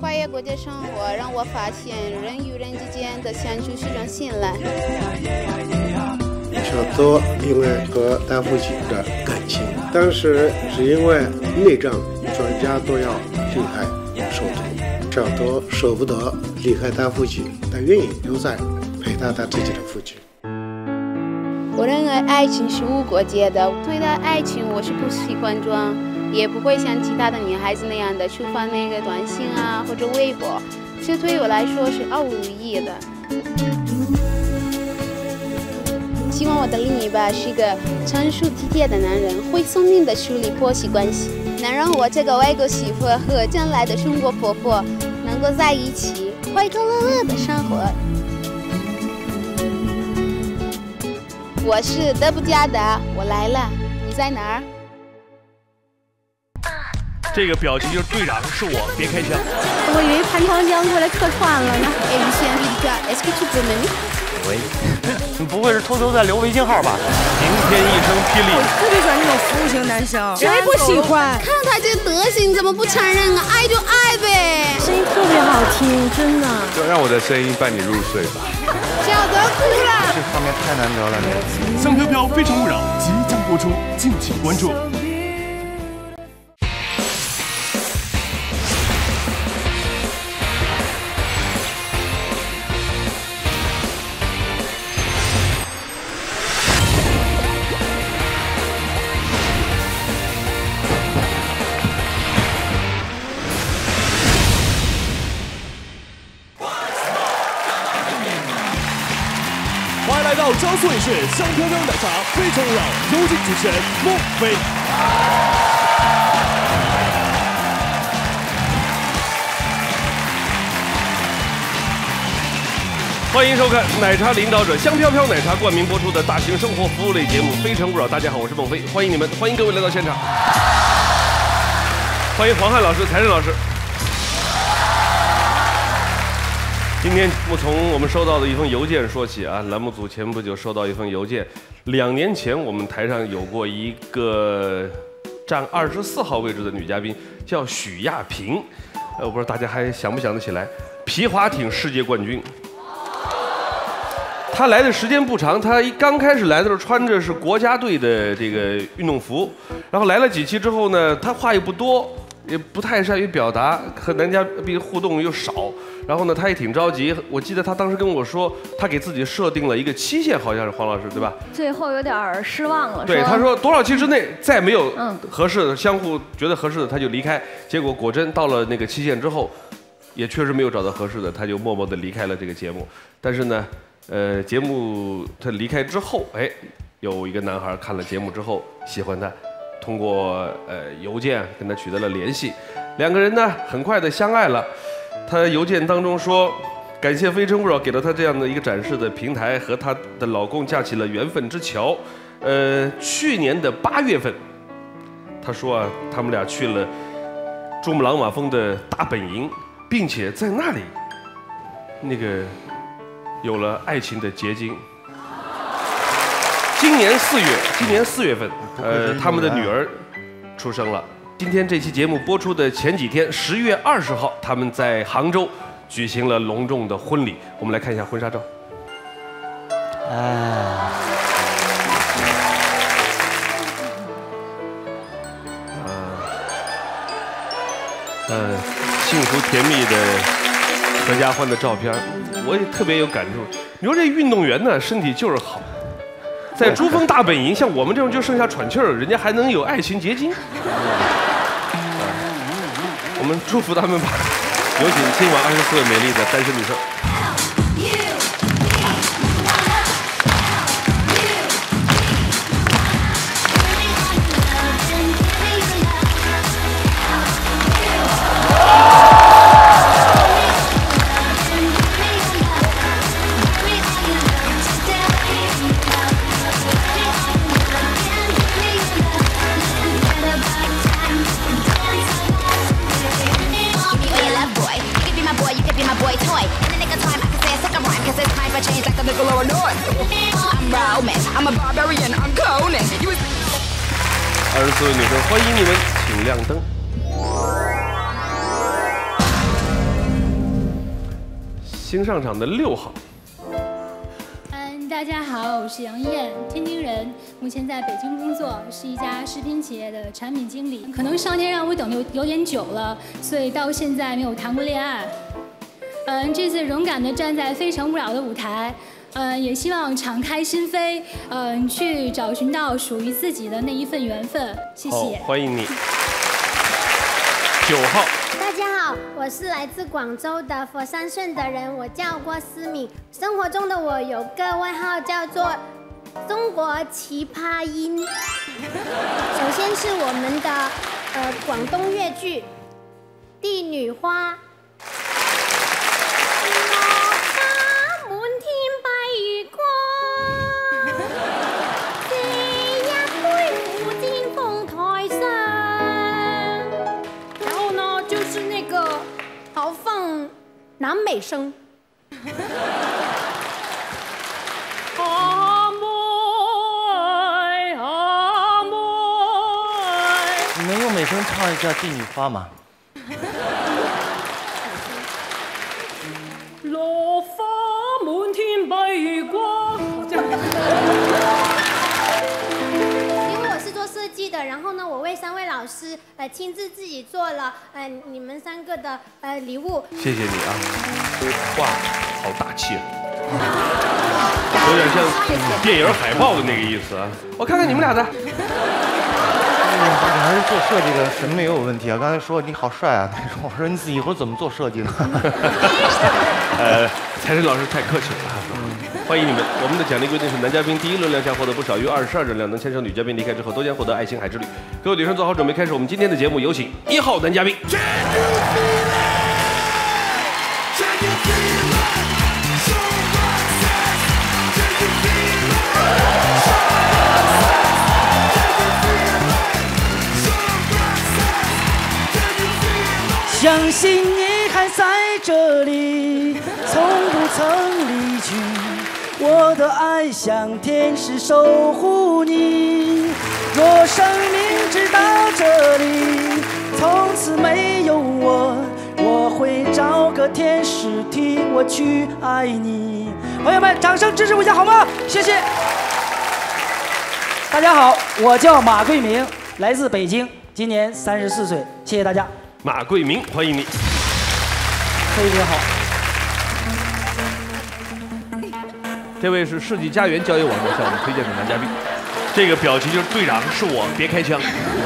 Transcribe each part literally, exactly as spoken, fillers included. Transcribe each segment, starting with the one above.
跨越国界生活，让我发现人与人之间的相处是种信赖。 小多因为和大夫亲的感情，当时是因为内战，全家都要离开首都。小多舍不得离开他父亲，但愿意留在陪他他自己的父亲。 我认为爱情是无国界的，对待爱情我是不喜欢装，也不会像其他的女孩子那样的去发那个短信啊或者微博，这对我来说是毫无意义的。希望我的另一半是一个成熟体贴的男人，会聪明的处理婆媳关系，能让我这个外国媳妇和将来的中国婆婆能够在一起快快乐乐的生活。我是德布加达，我来了，你在哪儿？ 这个表情就是队长是我，别开枪。 我以为潘长江过来客串了呢。哎，于轩，你看 ，Est-ce que tu peux m'aider？ 喂，你不会是偷偷在留微信号吧？晴天一声霹雳！ 我特别喜欢这种服务型男生，谁不喜欢？ 看他这个德行，怎么不承认啊？爱就爱呗。 声音特别好听，真的。 就让我的声音伴你入睡吧。 小德哭了。 这画面太难得了， 香飘飘非诚勿扰即将播出，敬请关注。来到江苏卫视香飘飘奶茶非诚勿扰，有请主持人孟非。欢迎收看奶茶领导者香飘飘奶茶冠名播出的大型生活服务类节目《非诚勿扰》。大家好，我是孟非，欢迎你们，欢迎各位来到现场。欢迎黄汉老师、财神老师。今天我从我们收到的一封邮件说起啊，栏目组前不久收到一封邮件，两年前我们台上有过一个占二十四号位置的女嘉宾，叫许亚萍，呃，我不知道大家还想不想得起来，皮划艇世界冠军。她来的时间不长，她一刚开始来的时候穿着是国家队的这个运动服，然后来了几期之后呢，她话也不多。也不太善于表达，和男嘉宾互动又少，然后呢，他也挺着急。我记得他当时跟我说，他给自己设定了一个期限，好像是黄老师对吧？ 最后有点失望了。 对，他说多少期之内再没有合适的、相互觉得合适的，他就离开。结果果真到了那个期限之后，也确实没有找到合适的，他就默默地离开了这个节目。但是呢，呃，节目他离开之后，哎，有一个男孩看了节目之后喜欢他。通过呃邮件跟他取得了联系，两个人呢很快的相爱了。他邮件当中说，感谢非诚勿扰给了他这样的一个展示的平台，和她的老公架起了缘分之桥。呃，去年的八月份，他说啊，他们俩去了珠穆朗玛峰的大本营，并且在那里，那个有了爱情的结晶。今年四月，今年四月份，呃，他们的女儿出生了。今天这期节目播出的前几天，十月二十号，他们在杭州举行了隆重的婚礼。我们来看一下婚纱照。哎，啊，嗯，幸福甜蜜的合家欢的照片，我也特别有感触。你说这运动员呢，身体就是好。在珠峰大本营，像我们这种就剩下喘气儿，人家还能有爱情结晶。我们祝福他们吧，有请今晚二十四位美丽的单身女生。二十四位女生，欢迎你们，请亮灯。 新上场的六号。 嗯，大家好，我是杨艳，天津人，目前在北京工作，是一家食品企业的产品经理。可能上天让我等有有点久了，所以到现在没有谈过恋爱。嗯，这次勇敢地站在非诚勿扰的舞台。 嗯，也希望敞开心扉，嗯，去找寻到属于自己的那一份缘分。谢谢， 欢迎你。九号， 大家好，我是来自广州的佛山顺德人，我叫郭思敏。生活中的我有个外号叫做“中国奇葩音”。首先是我们的呃广东粤剧《帝女花》。 南美声。 阿妹阿妹， 你能用美声唱一下《帝女花》吗？ 落花满天碧光。 因为我是做设计的，然后呢，我为三位老师呃亲自自己做了呃你们三个的呃礼物。 谢谢你啊，哇，好大气啊，有点像电影海报的那个意思啊。我看看你们俩的。 你还是做设计的，审美有问题啊！刚才说你好帅啊，我说你自己以后怎么做设计呢？ 呃，财神老师太客气了。欢迎你们！我们的奖励规定是：男嘉宾第一轮亮相获得不少于二十二张亮灯签证，女嘉宾离开之后都将获得爱心海之旅。各位女生做好准备，开始我们今天的节目。有请一号男嘉宾。 相信你还在这里，从不曾离去。我的爱像天使守护你。若生命直到这里，从此没有我，我会找个天使替我去爱你。朋友们，掌声支持我一下好吗？谢谢。大家好，我叫马桂明，来自北京，今年三十四岁。谢谢大家。 马桂明，欢迎你。 飞姐好。 这位是世纪佳缘交友网络向我们推荐的男嘉宾，这个表情就是队长是我，别开枪。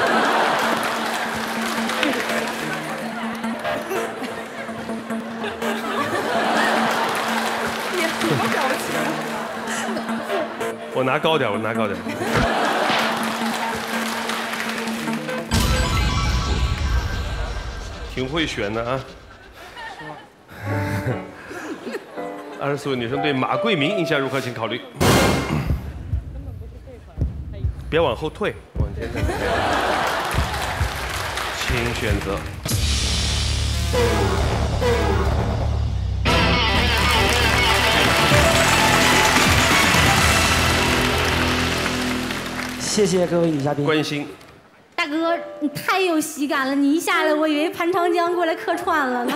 我拿高点，我拿高点。挺会选的啊！二十四位女生对马桂明印象如何？请考虑。别往后退，往前站。请选择。 谢谢各位女嘉宾关心。 大哥，你太有喜感了！你一下来，我以为潘长江过来客串了呢。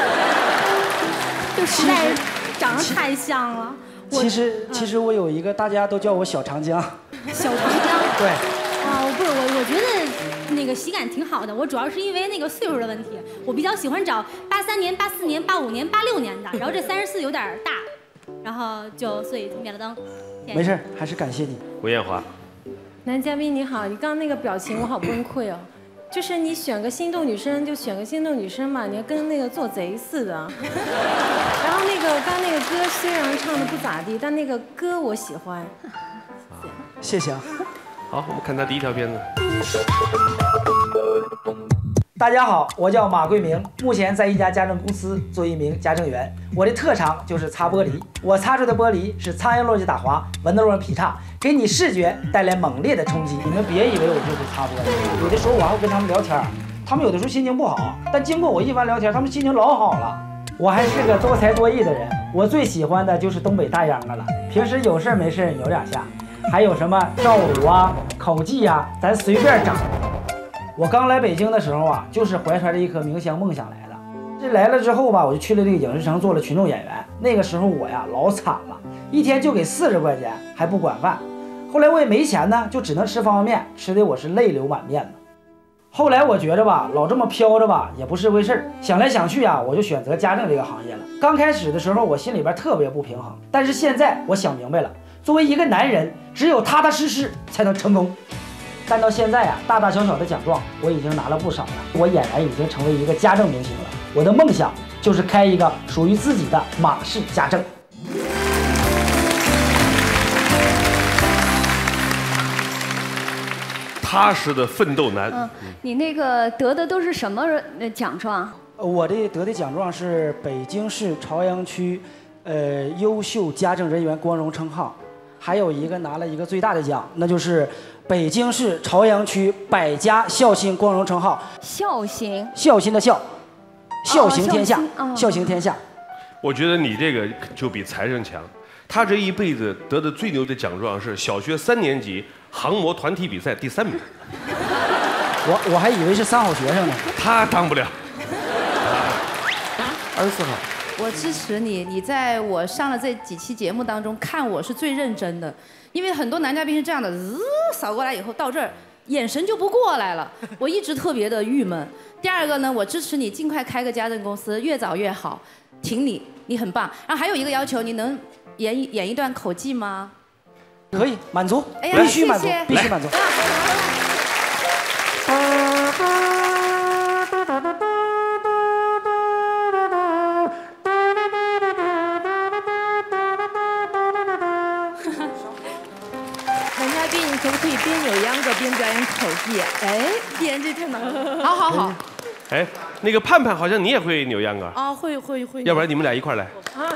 就实在长得太像了。 其实，其实我有一个，大家都叫我小长江。 小长江。 对。 啊，不是我，我觉得那个喜感挺好的。我主要是因为那个岁数的问题，我比较喜欢找八三年、八四年、八五年、八六年的，然后这三十四有点大，然后就所以灭了灯。 没事，还是感谢你。 吴艳华。 男嘉宾你好，你刚刚那个表情我好崩溃哦，就是你选个心动女生就选个心动女生嘛，你要跟那个做贼似的。然后那个刚刚那个歌虽然唱的不咋地，但那个歌我喜欢。 谢谢啊。 好，我们看他第一条片子。 大家好，我叫马桂明，目前在一家家政公司做一名家政员。我的特长就是擦玻璃，我擦出的玻璃是苍蝇落地打滑，蚊子落地劈叉，给你视觉带来猛烈的冲击。你们别以为我就是擦玻璃，有的时候我还会跟他们聊天，他们有的时候心情不好，但经过我一番聊天，他们心情老好了。我还是个多才多艺的人，我最喜欢的就是东北大秧歌了，平时有事没事扭两下，还有什么跳舞啊、口技啊，咱随便整。我刚来北京的时候啊，就是怀揣着一颗明星梦想来的。 这来了之后吧，我就去了这个影视城做了群众演员。那个时候我呀老惨了，一天就给四十块钱，还不管饭。后来我也没钱呢，就只能吃方便面，吃的我是泪流满面的。后来我觉着吧，老这么飘着吧也不是回事儿，想来想去啊，我就选择家政这个行业了。刚开始的时候，我心里边特别不平衡，但是现在我想明白了，作为一个男人，只有踏踏实实才能成功。但到现在啊，大大小小的奖状我已经拿了不少了，我俨然已经成为一个家政明星了。我的梦想就是开一个属于自己的马氏家政。 踏实的奋斗男。 嗯，你那个得的都是什么奖状？ 我这得的奖状是北京市朝阳区，呃，优秀家政人员光荣称号，还有一个拿了一个最大的奖，那就是北京市朝阳区百家孝心光荣称号。 孝心？ 孝心的孝，孝行天下， 哦、 孝行天下。 我觉得你这个就比财神强。他这一辈子得的最牛的奖状是小学三年级航模团体比赛第三名。 我我还以为是三好学生呢。 他当不了。 二十四号， 我支持你。你在我上了这几期节目当中看我是最认真的，因为很多男嘉宾是这样的，滋扫过来以后到这儿眼神就不过来了，我一直特别的郁闷。第二个呢，我支持你尽快开个家政公司，越早越好，挺你，你很棒。然后还有一个要求，你能演一演一段口技吗？ 可以，满足， 哎呀， 必须满足，必须满足。 男嘉宾，你可不可以边扭秧歌边表演口技？哎，编这太难了。 好好好。 哎，那个盼盼好像你也会扭秧歌啊，会会会。 要不然你们俩一块儿来。啊。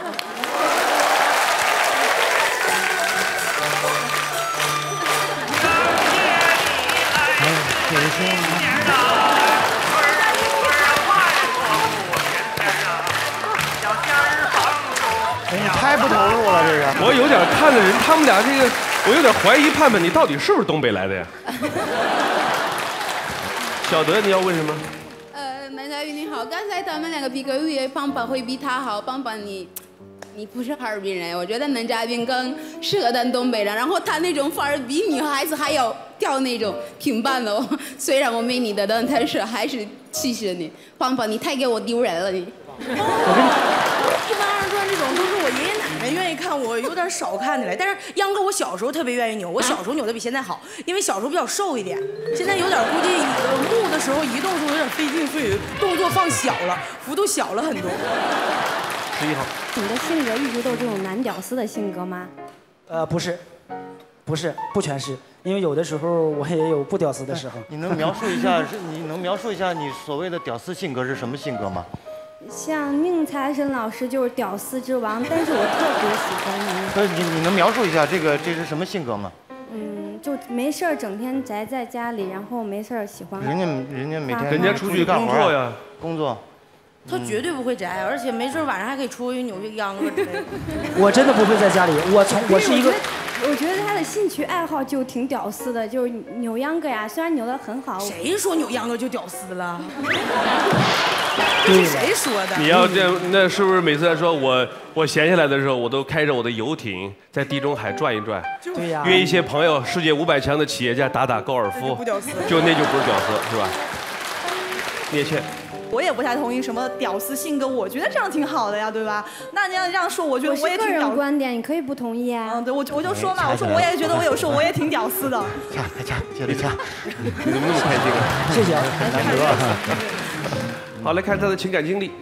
你太不投入了，这个。 我有点看的人，他们俩这个，我有点怀疑盼盼，你到底是不是东北来的呀？小德，你要问什么？ 呃，男嘉宾你好，刚才他们两个比个语，棒棒会比他好，棒棒你。你不是哈尔滨人，我觉得男嘉宾更适合当东北人，然后他那种反而比女孩子还要跳那种挺棒的。虽然我没你的，但是还是气死你，棒棒，你太给我丢人了你。 一般二人转这种都是我爷爷奶奶愿意看，我有点少看起来。但是秧歌我小时候特别愿意扭，我小时候扭的比现在好，因为小时候比较瘦一点，现在有点估计木的时候移动的时候有点费劲，所以动作放小了，幅度小了很多。 十一号， 你的性格一直都是这种男屌丝的性格吗？ 呃，不是，不是，不全是，因为有的时候我也有不屌丝的时候。 你能描述一下，是你能描述一下你所谓的屌丝性格是什么性格吗？ 像宁财神老师就是屌丝之王，但是我特别喜欢你。 不是你，你能描述一下这个这是什么性格吗？ 嗯，就没事儿整天宅在家里，然后没事儿喜欢。 人家人家每天人家出去干活呀， 工作。 他绝对不会宅，而且没准晚上还可以出去扭个秧歌之类的。 我真的不会在家里，我从我是一个。 我觉得他的兴趣爱好就挺屌丝的，就是扭秧歌呀，虽然扭得很好。 谁说扭秧歌就屌丝了？ 对， 谁说的？ 你要这样，那是不是每次说我我闲下来的时候，我都开着我的游艇在地中海转一转？ 对呀。 约一些朋友，世界五百强的企业家打打高尔夫，就那就不是屌丝，是吧？聂倩。 我也不太同意什么屌丝性格，我觉得这样挺好的呀，对吧？那你要这样说，我觉得我也挺屌丝。 个人观点，你可以不同意啊。 嗯，对，我我就说嘛，我说我也觉得我有时候我也挺屌丝的。 掐，快掐，接着掐。 你怎么那么开心啊？ 谢谢， 难得。 好，来看他的情感经历。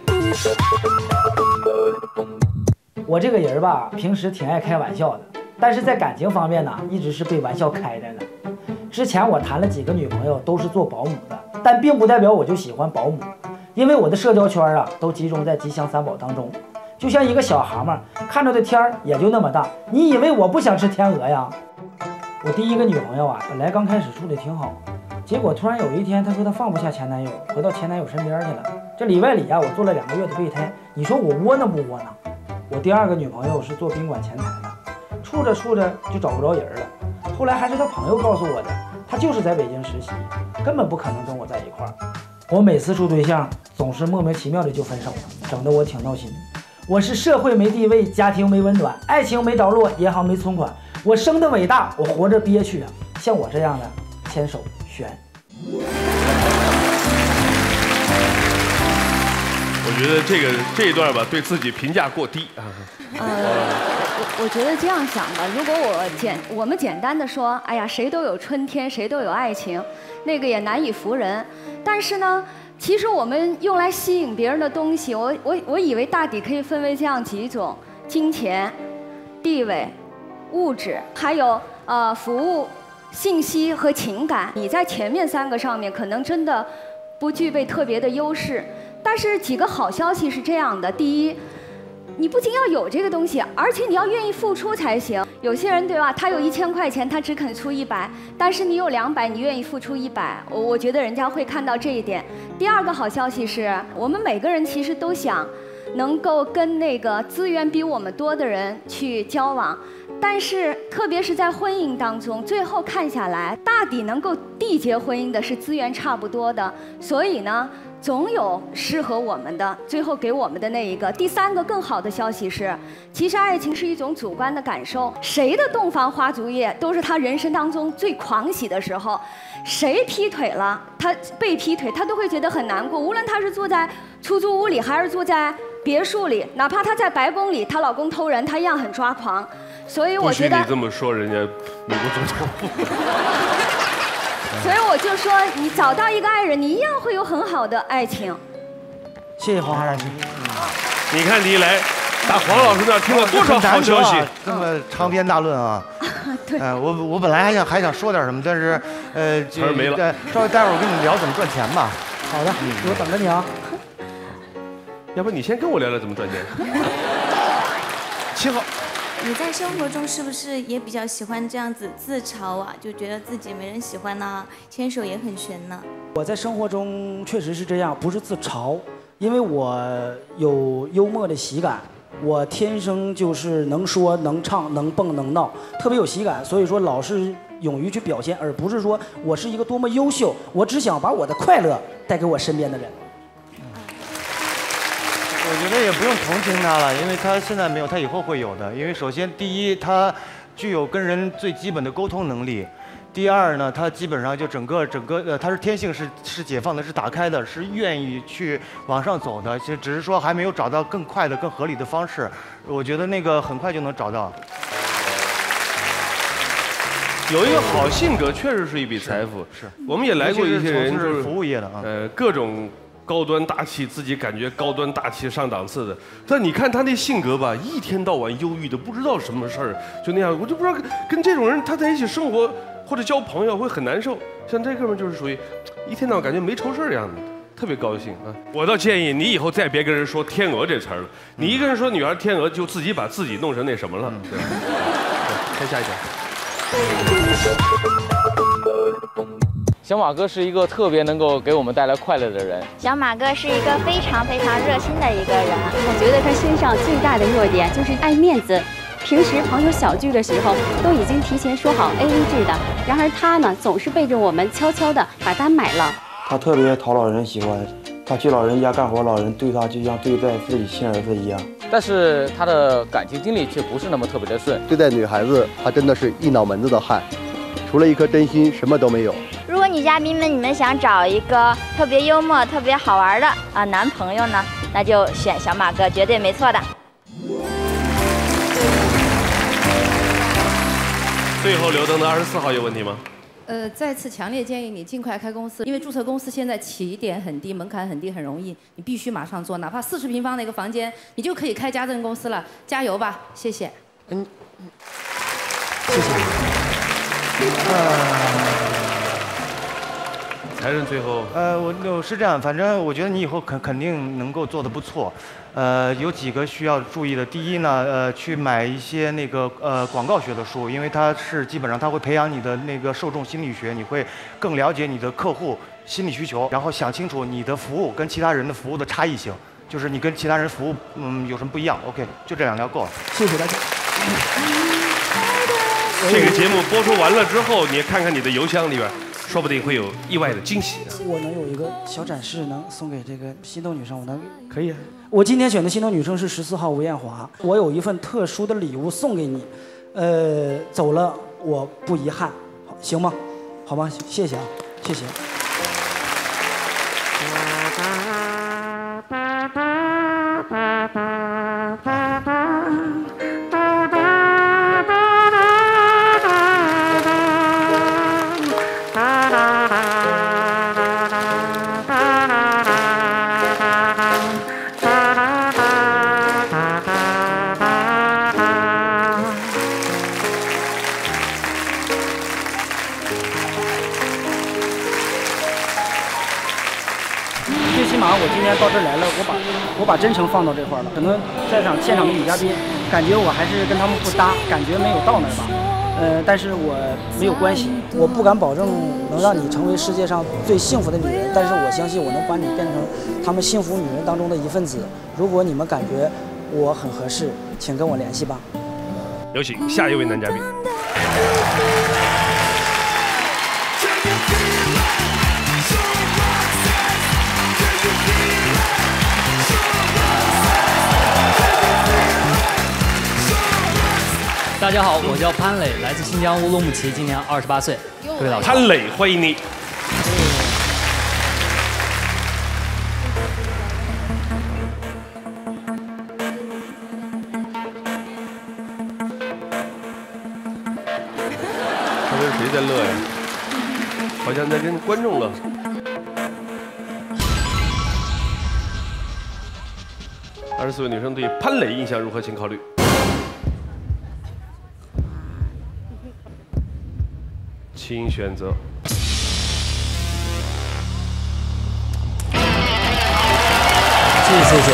我这个人吧，平时挺爱开玩笑的，但是在感情方面呢，一直是被玩笑开着的。之前我谈了几个女朋友，都是做保姆的，但并不代表我就喜欢保姆。因为我的社交圈啊，都集中在吉祥三宝当中，就像一个小蛤蟆，看着的天儿也就那么大。你以为我不想吃天鹅呀？我第一个女朋友啊，本来刚开始处的挺好，结果突然有一天，她说她放不下前男友，回到前男友身边去了。这里外里啊，我做了两个月的备胎，你说我窝囊不窝囊？我第二个女朋友是做宾馆前台的，处着处着就找不着人了。后来还是她朋友告诉我的，她就是在北京实习，根本不可能跟我在一块儿。我每次处对象总是莫名其妙的就分手了，整得我挺闹心。我是社会没地位，家庭没温暖，爱情没着落，银行没存款。我生的伟大，我活着憋屈啊！像我这样的，牵手悬。 我觉得这个这一段吧，对自己评价过低啊。 呃，我我觉得这样想吧，如果我简我们简单的说，哎呀，谁都有春天，谁都有爱情，那个也难以服人。但是呢，其实我们用来吸引别人的东西，我我我以为大抵可以分为这样几种：金钱、地位、物质，还有呃服务、信息和情感。你在前面三个上面可能真的不具备特别的优势。但是几个好消息是这样的：第一，你不仅要有这个东西，而且你要愿意付出才行。有些人对吧，他有一千块钱，他只肯出一百，但是你有两百，你愿意付出一百，我我觉得人家会看到这一点。第二个好消息是我们每个人其实都想能够跟那个资源比我们多的人去交往，但是特别是在婚姻当中，最后看下来，大抵能够缔结婚姻的是资源差不多的，所以呢，总有适合我们的，最后给我们的那一个。第三个更好的消息是，其实爱情是一种主观的感受。谁的洞房花烛夜都是他人生当中最狂喜的时候。谁劈腿了，他被劈腿，他都会觉得很难过。无论他是住在出租屋里，还是住在别墅里，哪怕她在白宫里，她老公偷人，她一样很抓狂。所以我觉得， 不许你这么说人家美国总统。 所以我就说，你找到一个爱人，你一样会有很好的爱情。 谢谢黄老师。 你看你一来，打黄老师那儿听了多少好消息， 这么长篇大论啊！ 对， 呃，我我本来还想还想说点什么，但是呃， 词儿没了。 稍微待会儿我跟你聊怎么赚钱吧。 好的，我等着你啊。 要不你先跟我聊聊怎么赚钱？七号。 你在生活中是不是也比较喜欢这样子自嘲啊？就觉得自己没人喜欢呐，牵手也很悬呢？ 我在生活中确实是这样，不是自嘲，因为我有幽默的喜感，我天生就是能说能唱能蹦能闹，特别有喜感，所以说老是勇于去表现，而不是说我是一个多么优秀，我只想把我的快乐带给我身边的人。 我觉得也不用同情他了，因为他现在没有，他以后会有的。因为首先，第一，他具有跟人最基本的沟通能力；第二呢，他基本上就整个整个呃，他是天性是是解放的，是打开的，是愿意去往上走的。就只是说还没有找到更快的、更合理的方式。我觉得那个很快就能找到。 有一个好性格，确实是一笔财富。 是， 我们也来过一些人， 就是服务业的啊， 呃，各种。高端大气，自己感觉高端大气上档次的，但你看他那性格吧，一天到晚忧郁的，不知道什么事儿，就那样，我就不知道跟跟这种人他在一起生活或者交朋友会很难受。像这哥们就是属于一天到晚感觉没愁事儿一样的，特别高兴啊！我倒建议你以后再别跟人说天鹅这词儿了，你一个人说女孩天鹅，就自己把自己弄成那什么了。对，看下一条。 小马哥是一个特别能够给我们带来快乐的人。 小马哥是一个非常非常热心的一个人。我觉得他身上最大的弱点就是爱面子。平时朋友小聚的时候都已经提前说好 A A 制的，然而他呢总是背着我们悄悄的把单买了。 他特别讨老人喜欢，他去老人家干活，老人对他就像对待自己亲儿子一样。 但是他的感情经历却不是那么特别的顺。 对待女孩子，他真的是一脑门子的汗。除了一颗真心，什么都没有。 如果女嘉宾们你们想找一个特别幽默、特别好玩的啊男朋友呢，那就选小马哥，绝对没错的。 最后留灯的二十四号有问题吗？ 呃，再次强烈建议你尽快开公司，因为注册公司现在起点很低，门槛很低，很容易，你必须马上做，哪怕四十平方的一个房间，你就可以开家政公司了，加油吧，谢谢。嗯， 谢谢。 财神最后， 呃，我我是这样，反正我觉得你以后肯肯定能够做得不错。呃，有几个需要注意的。第一呢，呃，去买一些那个呃广告学的书，因为它是基本上它会培养你的那个受众心理学，你会更了解你的客户心理需求，然后想清楚你的服务跟其他人的服务的差异性，就是你跟其他人服务嗯有什么不一样。OK， 就这两条够了。 谢谢大家。 这个节目播出完了之后，你看看你的邮箱里边， 说不定会有意外的惊喜。 我能有一个小展示，能送给这个心动女生，我能可以啊。 我今天选的心动女生是十四号吴艳华，我有一份特殊的礼物送给你，呃，走了我不遗憾，好行吗？好吗？谢谢啊，谢谢。最起码我今天到这儿来了，我把我把真诚放到这块儿了。可能在场现场的女嘉宾感觉我还是跟他们不搭，感觉没有到那儿吧。呃，但是我没有关系，我不敢保证能让你成为世界上最幸福的女人，但是我相信我能把你变成他们幸福女人当中的一份子。如果你们感觉我很合适，请跟我联系吧。 有请下一位男嘉宾。 大家好，我叫潘磊，来自新疆乌鲁木齐，今年二十八岁。各位老师， 潘磊，欢迎你。他跟谁在乐呀？好像在跟观众乐。二十四位女生对潘磊印象如何？请考虑。请选择。 谢谢谢谢。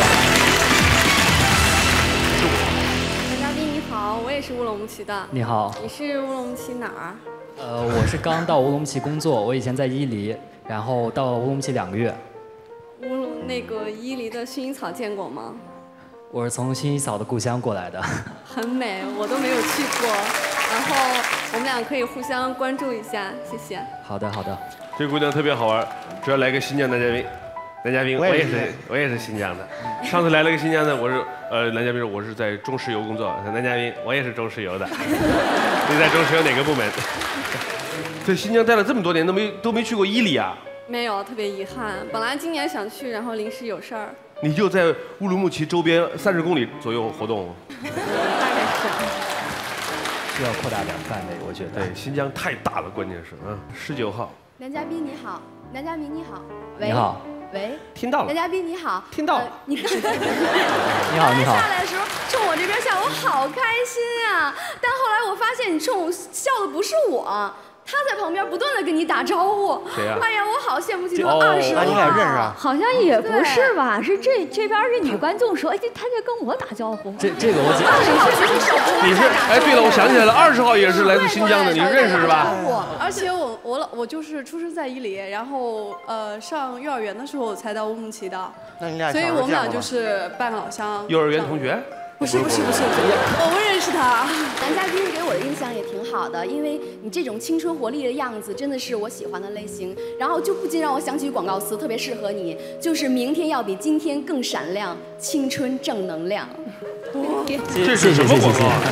男嘉宾你好，我也是乌鲁木齐的。 你好。 你是乌鲁木齐哪儿？ 呃，我是刚到乌鲁木齐工作，我以前在伊犁，然后到乌鲁木齐两个月。 乌鲁那个伊犁的薰衣草见过吗？ 我是从薰衣草的故乡过来的。 很美，我都没有去过。然后我们俩可以互相关注一下，谢谢。 好的好的。 这个姑娘特别好玩，只要来个新疆男嘉宾，男嘉宾我也是我也是新疆的。上次来了个新疆的，我是呃男嘉宾说我是在中石油工作，男嘉宾我也是中石油的。你在中石油哪个部门？在新疆待了这么多年，都没都没去过伊犁啊？ 没有，特别遗憾。本来今年想去，然后临时有事儿。 你就在乌鲁木齐周边三十公里左右活动？ 大概是。 需要扩大点范围，我觉得。 对，新疆太大了，关键是啊。十九号。 男嘉宾你好，男嘉宾你好，喂。 你好。 喂。 听到了。 男嘉宾你好。 听到了。 呃、你刚你好你好。 下来的时候冲我这边笑，我好开心呀、啊！但后来我发现你冲我笑的不是我。他在旁边不断的跟你打招呼， 谁呀？ 哎呀，我好羡慕，记得二十号， 你俩认识啊？好像也不是吧？是这这边是女观众说，哎，他在跟我打招呼。 这这个我姐。 你是哎，对了，我想起来了，二十号也是来自新疆的，你认识是吧？ 而且我我我就是出生在伊犁，然后呃上幼儿园的时候才到乌鲁木齐的， 那你俩所以我们俩就是半个老乡。 幼儿园同学？ 不是不是不是，我不认识他。 男嘉宾给我的印象也挺好的，因为你这种青春活力的样子真的是我喜欢的类型，然后就不禁让我想起广告词，特别适合你，就是明天要比今天更闪亮，青春正能量。 这是什么广告啊？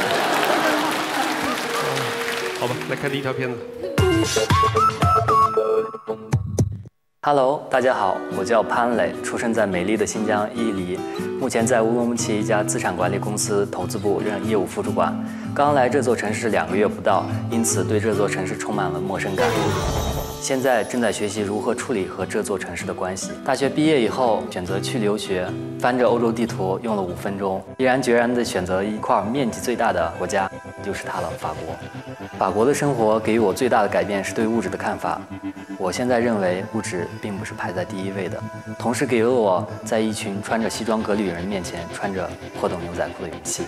好吧，来看第一条片子。 Hello， 大家好，我叫潘磊，出生在美丽的新疆伊犁，目前在乌鲁木齐一家资产管理公司投资部任业务副主管。刚来这座城市两个月不到，因此对这座城市充满了陌生感。现在正在学习如何处理和这座城市的关系。大学毕业以后选择去留学，翻着欧洲地图用了五分钟，毅然决然地选择一块面积最大的国家，就是它了，法国。法国的生活给予我最大的改变是对物质的看法。我现在认为物质并不是排在第一位的，同时给了我在一群穿着西装革履人面前穿着破洞牛仔裤的勇气。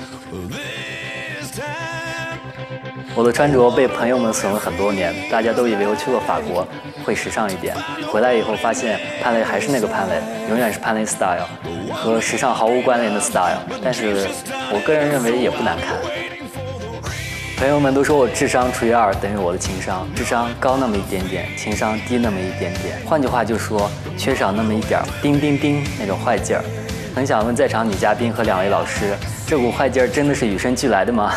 我的穿着被朋友们损了很多年，大家都以为我去了法国会时尚一点，回来以后发现潘磊还是那个潘磊，永远是潘磊 style， 和时尚毫无关联的 style， 但是我个人认为也不难看。 朋友们都说我智商除以二等于我的情商，智商高那么一点点，情商低那么一点点。换句话就说，缺少那么一点儿冰冰冰那种坏劲儿。很想问在场女嘉宾和两位老师，这股坏劲儿真的是与生俱来的吗？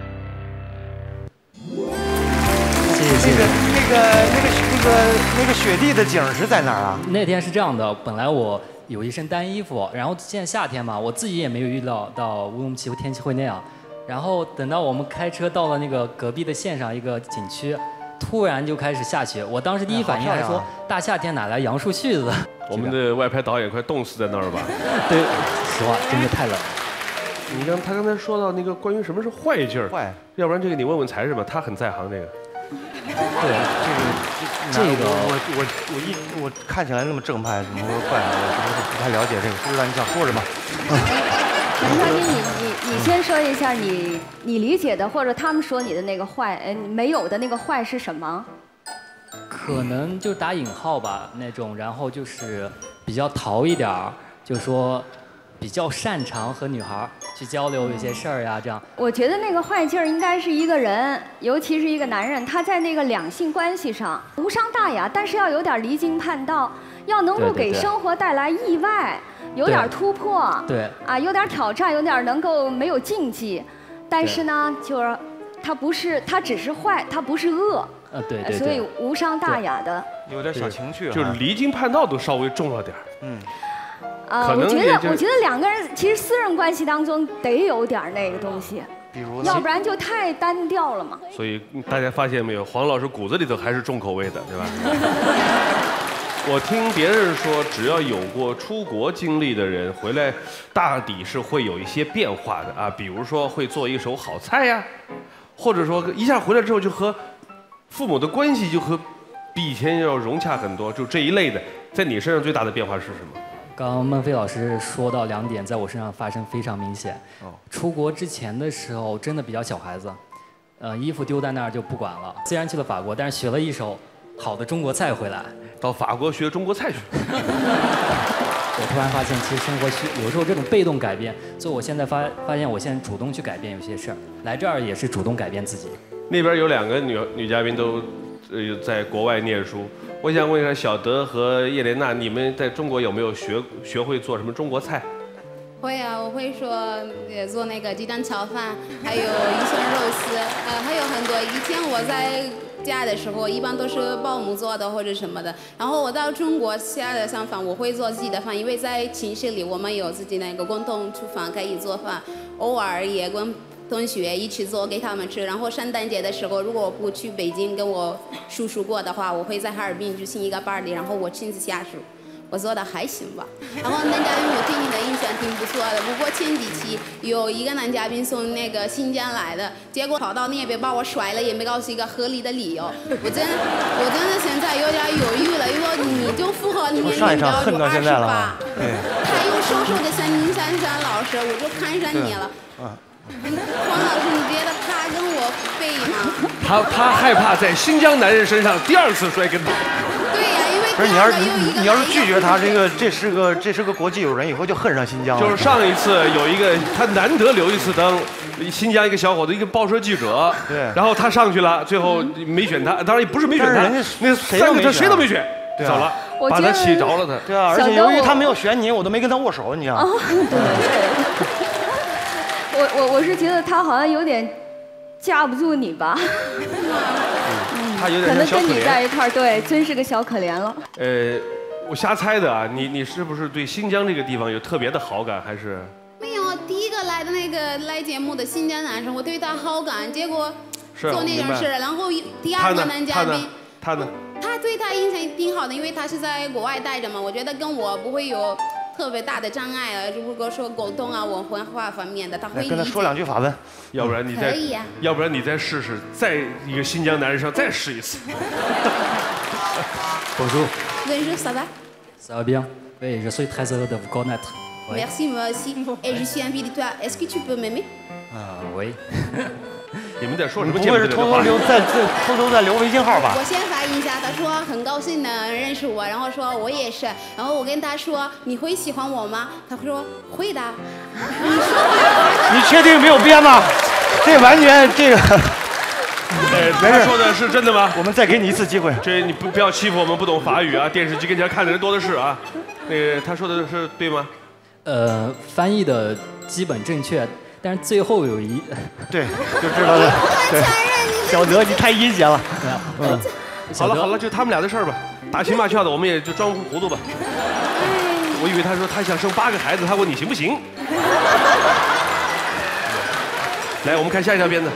谢谢谢谢。那个那个那个那个雪地的景是在哪儿啊？ 那天是这样的，本来我有一身单衣服，然后现在夏天嘛，我自己也没有预料到乌鲁木齐天气会那样。然后等到我们开车到了那个隔壁的县上一个景区，突然就开始下雪。我当时第一反应还说，大夏天哪来杨树絮子？ 我们的外拍导演快冻死在那儿吧？ 对，实话真的太冷。 你刚他刚才说到那个关于什么是坏劲儿，坏，要不然这个你问问财神吧，他很在行这个。 对，这个这个我我我一我看起来那么正派，怎么会坏？我不不太了解这个，不知道你想说什么？ 男嘉宾，你你你先说一下你你理解的或者他们说你的那个坏，呃，没有的那个坏是什么？ 可能就打引号吧那种，然后就是比较淘一点儿，就说比较擅长和女孩去交流一些事儿呀，这样。 我觉得那个坏劲儿应该是一个人，尤其是一个男人，他在那个两性关系上无伤大雅，但是要有点离经叛道，要能够给生活带来意外。有点突破， 对啊，有点挑战，有点能够没有禁忌，但是呢，就是他不是，他只是坏，他不是恶， 啊对对， 所以无伤大雅的， 有点小情趣， 就是离经叛道都稍微重了点嗯， 啊，我觉得我觉得两个人其实私人关系当中得有点那个东西， 比如， 要不然就太单调了嘛。 所以大家发现没有，黄老师骨子里头还是重口味的，对吧？我听别人说，只要有过出国经历的人回来，大抵是会有一些变化的啊，比如说会做一手好菜呀，或者说一下回来之后就和父母的关系就和比以前要融洽很多，就这一类的。在你身上最大的变化是什么？ 刚刚孟非老师说到两点，在我身上发生非常明显。 哦， 出国之前的时候真的比较小孩子，呃，衣服丢在那儿就不管了。虽然去了法国，但是学了一手好的中国菜回来。 到法国学中国菜去。 我突然发现，其实生活需有时候这种被动改变，所以我现在发发现，我现在主动去改变有些事儿。来这儿也是主动改变自己。 那边有两个女女嘉宾都呃在国外念书，我想问一下小德和叶莲娜，你们在中国有没有学学会做什么中国菜？ 会啊，我会说呃做那个鸡蛋炒饭，还有鱼香肉丝，呃还有很多。以前我在家的时候，一般都是保姆做的或者什么的。然后我到中国下的相反，我会做自己的饭，因为在寝室里我们有自己那个共同厨房可以做饭，偶尔也跟同学一起做给他们吃。然后圣诞节的时候，如果我不去北京跟我叔叔过的话，我会在哈尔滨举行一个 party， 然后我亲自下厨。我做的还行吧，然后男嘉宾我对你的印象挺不错的，不过前几期有一个男嘉宾从那个新疆来的，结果跑到那边把我甩了，也没告诉一个合理的理由，我真我真的现在有点犹豫了，因为你就符合你们年标就二十八，他又瘦瘦的像林珊珊老师，我就看上你了。黄老师，你觉得他跟我配吗？ 他他害怕在新疆男人身上第二次摔跟头。 对呀、啊，因为不是你要是你你要是拒绝他，这个这是个这是个国际友人，以后就恨上新疆了。 就是上一次有一个他难得留一次灯，新疆一个小伙子，一个报社记者， 对， 然后他上去了，最后没选他，当然也不是没选他， 人家那三个他谁都没选， 对走了，把他气着了他。 对啊，而且由于他没有选你，我都没跟他握手，你知道吗？ 我我我是觉得他好像有点架不住你吧， 嗯，他有点可能跟你在一一块儿，对，真是个小可怜了。 呃，我瞎猜的啊，你你是不是对新疆这个地方有特别的好感，还是？ 没有，第一个来的那个来节目的新疆男生，我对他好感，结果做那种事，然后第二个男嘉宾， 他呢？ 他对他印象挺好的，因为他是在国外待着嘛，我觉得跟我不会有特别大的障碍啊。如果说沟通啊、文化方面的，他会跟他说两句法文， 要不然你再， 可以啊， 要不然你再试试，在一个新疆男人上再试一次。 Bonjour. Bonjour, ça va? Ça va bien. Oui, je suis très heureux de vous connaître. Merci, moi aussi. Et je suis envie de toi. Est-ce que tu peux m'aimer? 啊，喂。 你们在说什么？ 不会是偷偷留在在偷偷在留微信号吧？ 我先发一下，他说很高兴能认识我，然后说我也是，然后我跟他说你会喜欢我吗？他说会的。 你确定没有编吗？这完全这个。 哎，他说的是真的吗？ 我们再给你一次机会。 这你不不要欺负我们不懂法语啊！电视机跟前看的人多的是啊。那个他说的是对吗？ 呃，翻译的基本正确，但是最后有一， 对，就知道了。对，小德你太阴险了。 嗯，好了好了，就他们俩的事儿吧。打情骂俏的，我们也就装糊涂吧。我以为他说他想生八个孩子，他问你行不行？来，我们看下一条片子。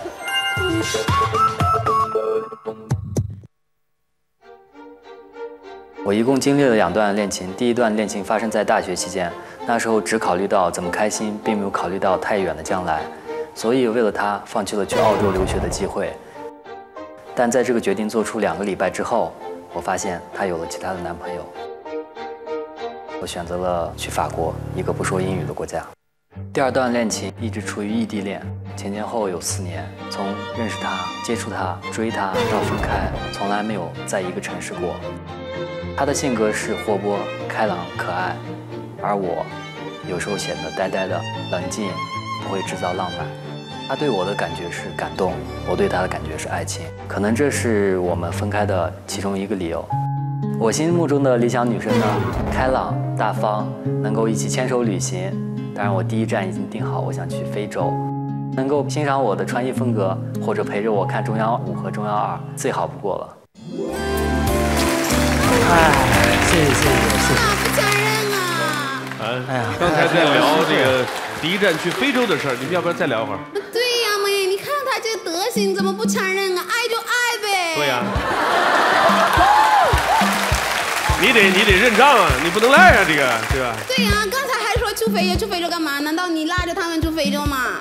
我一共经历了两段恋情，第一段恋情发生在大学期间，那时候只考虑到怎么开心，并没有考虑到太远的将来，所以为了他放弃了去澳洲留学的机会。但在这个决定做出两个礼拜之后，我发现她有了其他的男朋友。我选择了去法国，一个不说英语的国家。第二段恋情一直处于异地恋，前前后后有四年，从认识他、接触他、追他到分开，从来没有在一个城市过。他的性格是活泼、开朗、可爱，而我有时候显得呆呆的、冷静，不会制造浪漫。他对我的感觉是感动，我对他的感觉是爱情。可能这是我们分开的其中一个理由。我心目中的理想女生呢，开朗大方，能够一起牵手旅行。当然，我第一站已经定好，我想去非洲。能够欣赏我的穿衣风格，或者陪着我看中央五和中央二，最好不过了。 哎，谢谢谢谢谢谢。 不承认啊！ 哎呀，刚才在聊这个第一站去非洲的事儿，你们要不要再聊会儿？ 对呀，妹，你看他这个德行，怎么不承认啊？爱就爱呗。 对呀。你得你得认账啊，你不能赖啊，这个对吧？ 对呀，刚才还说去非洲，去非洲干嘛？难道你拉着他们去非洲吗？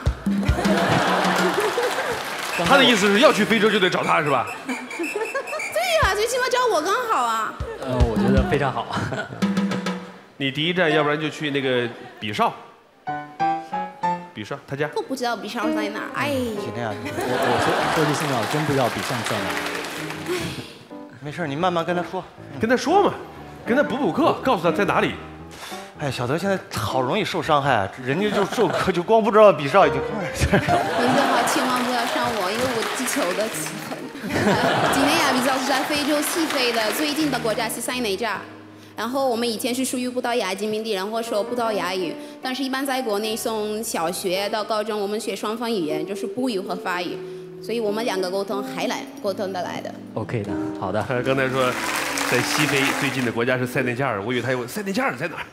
他的意思是要去非洲就得找他是吧？ 对呀，最起码找我刚好啊。 嗯，我觉得非常好。 你第一站要不然就去那个比绍，比绍他家。 我不知道比绍在哪儿，哎。 今天啊， 我我说说句心里话，我真不知道比上在哪儿。 没事，你慢慢跟他说， 跟他说嘛，跟他补补课，告诉他在哪里。 哎，小德现在好容易受伤害啊，人家就授课就光不知道比绍已经。 您最好千万不要上我，因为我击球的很。几内亚比较是在非洲西非的最近的国家是塞内加尔。然后我们以前是属于葡萄牙殖民地，然后说葡萄牙语，但是一般在国内从小学到高中，我们学双方语言，就是布语和法语。所以我们两个沟通还来沟通得来的。 OK 的，好的。 刚才说在西非最近的国家是塞内加尔，我以为他有塞内加尔在哪儿？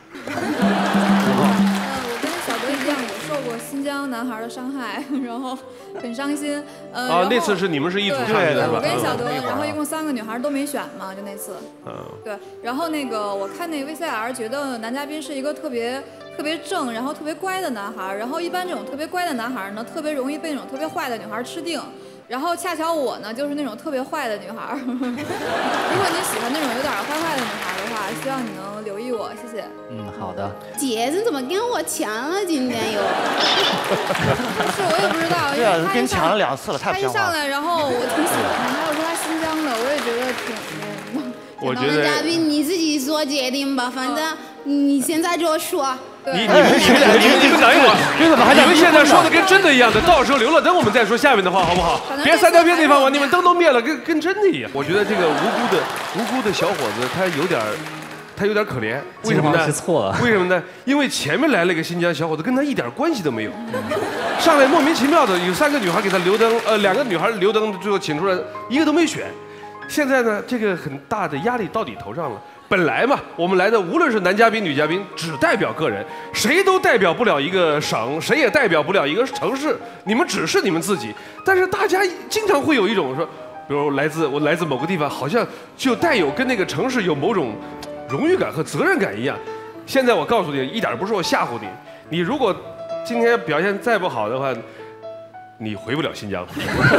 我跟小德一样，我受过新疆男孩的伤害，然后很伤心。呃， 啊，那次是你们是一组上去的是吧？ 我跟小德，然后一共三个女孩都没选嘛，就那次。 嗯。 对，然后那个我看那个 V C R， 觉得男嘉宾是一个特别。特别正，然后特别乖的男孩，然后一般这种特别乖的男孩呢，特别容易被那种特别坏的女孩吃定。然后恰巧我呢，就是那种特别坏的女孩。如果你喜欢那种有点坏坏的女孩的话，希望你能留意我，谢谢。 嗯，好的。 姐是怎么跟我抢了？今天又。 不是，我也不知道。 对啊，跟抢了两次了，太不像话了。 他一上来，然后我挺喜欢他，他又说他新疆的，我也觉得挺。 我觉得嘉宾你自己做决定吧，反正你现在就说。 你你们你们你们你们等一会儿，你怎么还你们现在说的跟真的一样的？到时候留了灯我们再说下面的话好不好？别三条片地方把你们灯都灭了，跟跟真的一样。我觉得这个无辜的无辜的小伙子他有点他有点可怜，为什么呢？ 是错了。 为什么呢？因为前面来了一个新疆小伙子，跟他一点关系都没有，上来莫名其妙的有三个女孩给他留灯，呃，两个女孩留灯，最后请出来一个都没选。现在呢，这个很大的压力到底头上了。本来嘛，我们来的无论是男嘉宾、女嘉宾，只代表个人，谁都代表不了一个省，谁也代表不了一个城市，你们只是你们自己。但是大家经常会有一种说，比如来自我来自某个地方，好像就带有跟那个城市有某种荣誉感和责任感一样。现在我告诉你，一点不是我吓唬你，你如果今天表现再不好的话，你回不了新疆。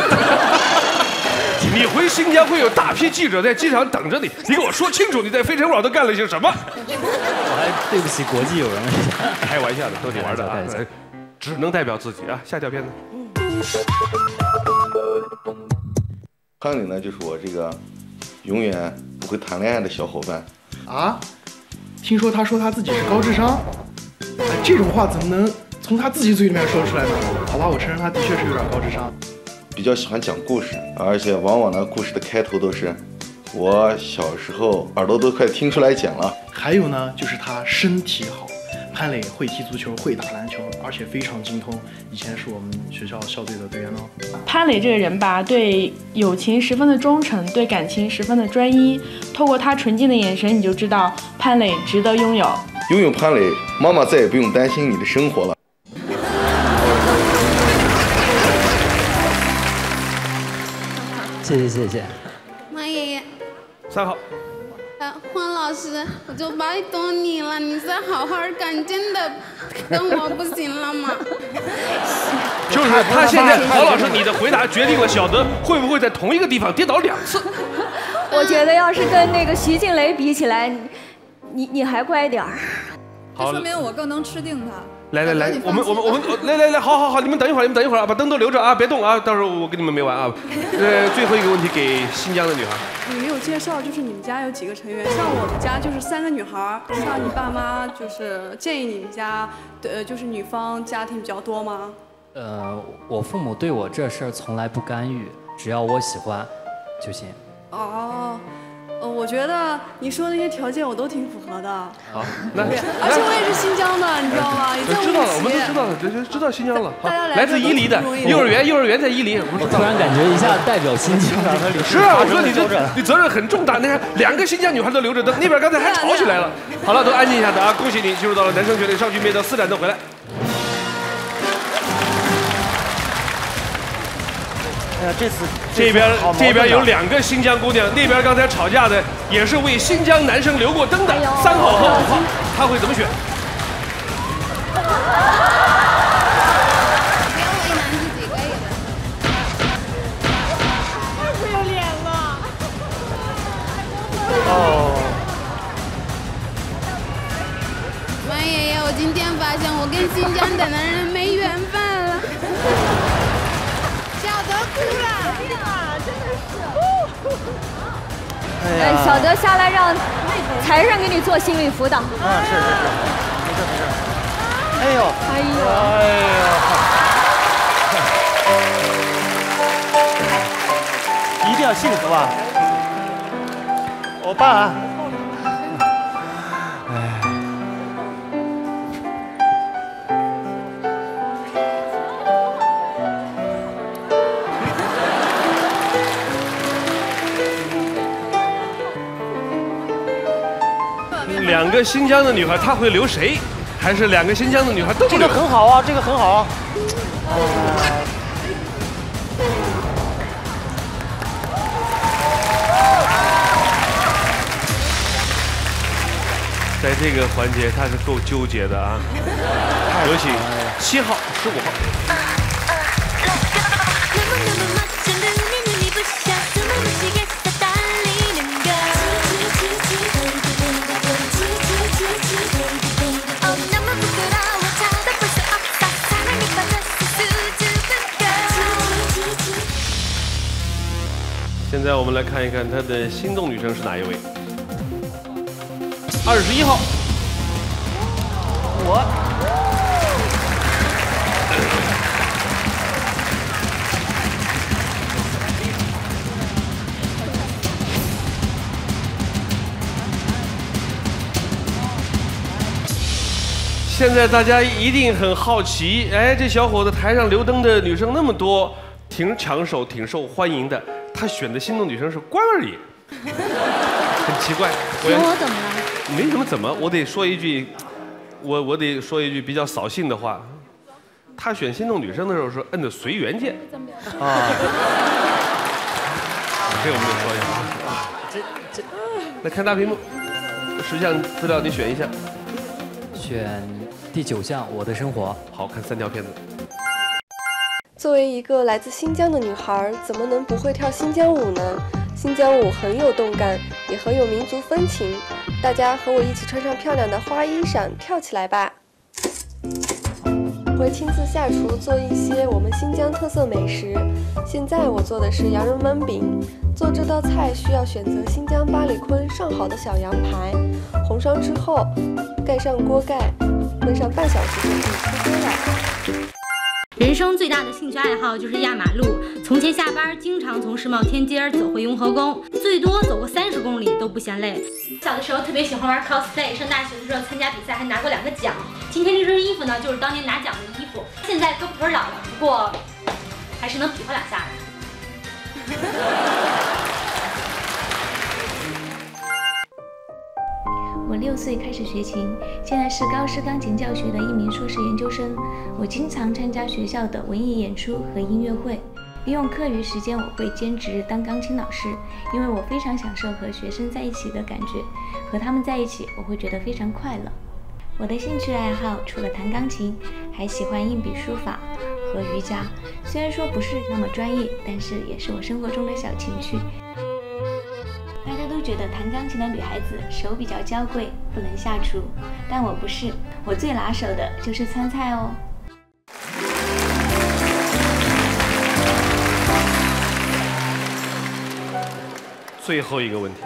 你回新疆会有大批记者在机场等着你，你给我说清楚你在非诚勿扰都干了些什么。 我还对不起国际友人， 开玩笑的，逗你玩的啊，只能代表自己啊。下条片子， 康岭呢，就是我这个永远不会谈恋爱的小伙伴啊。听说他说他自己是高智商，哎，这种话怎么能从他自己嘴里面说出来呢？好吧，我承认他的确是有点高智商。 比较喜欢讲故事，而且往往呢故事的开头都是我小时候耳朵都快听出来茧了。 还有呢，就是他身体好。潘磊会踢足球，会打篮球，而且非常精通。以前是我们学校校队的队员哦。 潘磊这个人吧，对友情十分的忠诚，对感情十分的专一。透过他纯净的眼神，你就知道潘磊值得拥有。 拥有潘磊，妈妈再也不用担心你的生活了。 谢谢谢谢。 马爷爷， 三号。 呃，黄老师，我就拜托你了，你再好好干，真的跟我不行了吗？ 就是他现在，黄老师，你的回答决定了小德会不会在同一个地方跌倒两次。 我觉得要是跟那个徐静蕾比起来，你你还乖点儿。 这说明我更能吃定他。 来来来，我们我们我们来来来，好好好，你们等一会儿，你们等一会儿啊，把灯都留着啊，别动啊，到时候我跟你们没完啊。呃，最后一个问题给新疆的女孩。 你没有介绍，就是你们家有几个成员？像我们家就是三个女孩，像你爸妈就是建议你们家，呃，就是女方家庭比较多吗？ 呃，我父母对我这事儿从来不干预，只要我喜欢就行。 哦。呃，我觉得你说的那些条件我都挺符合的。 好，那而且我也是新疆的，你知道吗？也在知道了，我们都知道了，这知道新疆了。好，来自伊犁的幼儿园，幼儿园在伊犁，我们突然感觉一下代表新疆。 是啊，我说你这你责任很重大。你看，两个新疆女孩都留着灯，那边刚才还吵起来了。好了，都安静一下的啊！恭喜你进入到了男生决定上局面的四盏灯回来。 哎呀，这次这边这边有两个新疆姑娘，那边刚才吵架的也是为新疆男生留过灯的，三号和五号，他会怎么选？ 太不要脸了！ 哦。 马爷爷，我今天发现我跟新疆的男人没缘分了。哭了，真的是。 哎，小德下来让财神给你做心理辅导。 啊，是是是，没事没事。哎呦， 哎呦， 哎呦，一定要幸福啊！我爸。哎。 两个新疆的女孩，她会留谁？还是两个新疆的女孩都留？ 这个很好啊，这个很好啊。 在这个环节，他是够纠结的啊。有请七号、十五号。现在我们来看一看他的心动女生是哪一位？二十一号。 我。 现在大家一定很好奇，哎，这小伙子台上留灯的女生那么多，挺抢手，挺受欢迎的。他选的心动女生是关二爷，很奇怪。 我我怎么了？ 没怎么怎么，我得说一句，我我得说一句比较扫兴的话。他选心动女生的时候是摁的随缘键啊。这我们得说一下啊。这这，来看大屏幕，十项资料你选一下。 选第九项，我的生活。 好看三条片子。 作为一个来自新疆的女孩，怎么能不会跳新疆舞呢？新疆舞很有动感，也很有民族风情。大家和我一起穿上漂亮的花衣裳，跳起来吧！我会亲自下厨做一些我们新疆特色美食。现在我做的是羊肉焖饼。做这道菜需要选择新疆八里坤上好的小羊排，红烧之后盖上锅盖，焖上半小时就可以出锅了。 人生最大的兴趣爱好就是压马路。从前下班经常从世贸天阶走回雍和宫，最多走个三十公里都不嫌累。小的时候特别喜欢玩 cosplay， 上大学的时候参加比赛还拿过两个奖。今天这身衣服呢，就是当年拿奖的衣服。现在胳膊腿老了，不过还是能比划两下的。 我六岁开始学琴，现在是高师钢琴教学的一名硕士研究生。我经常参加学校的文艺演出和音乐会，利用课余时间我会兼职当钢琴老师，因为我非常享受和学生在一起的感觉，和他们在一起我会觉得非常快乐。我的兴趣爱好除了弹钢琴，还喜欢硬笔书法和瑜伽，虽然说不是那么专业，但是也是我生活中的小情趣。大家都觉得弹钢琴的女孩子手比较娇贵，不能下厨，但我不是，我最拿手的就是川菜哦。 最后一个问题，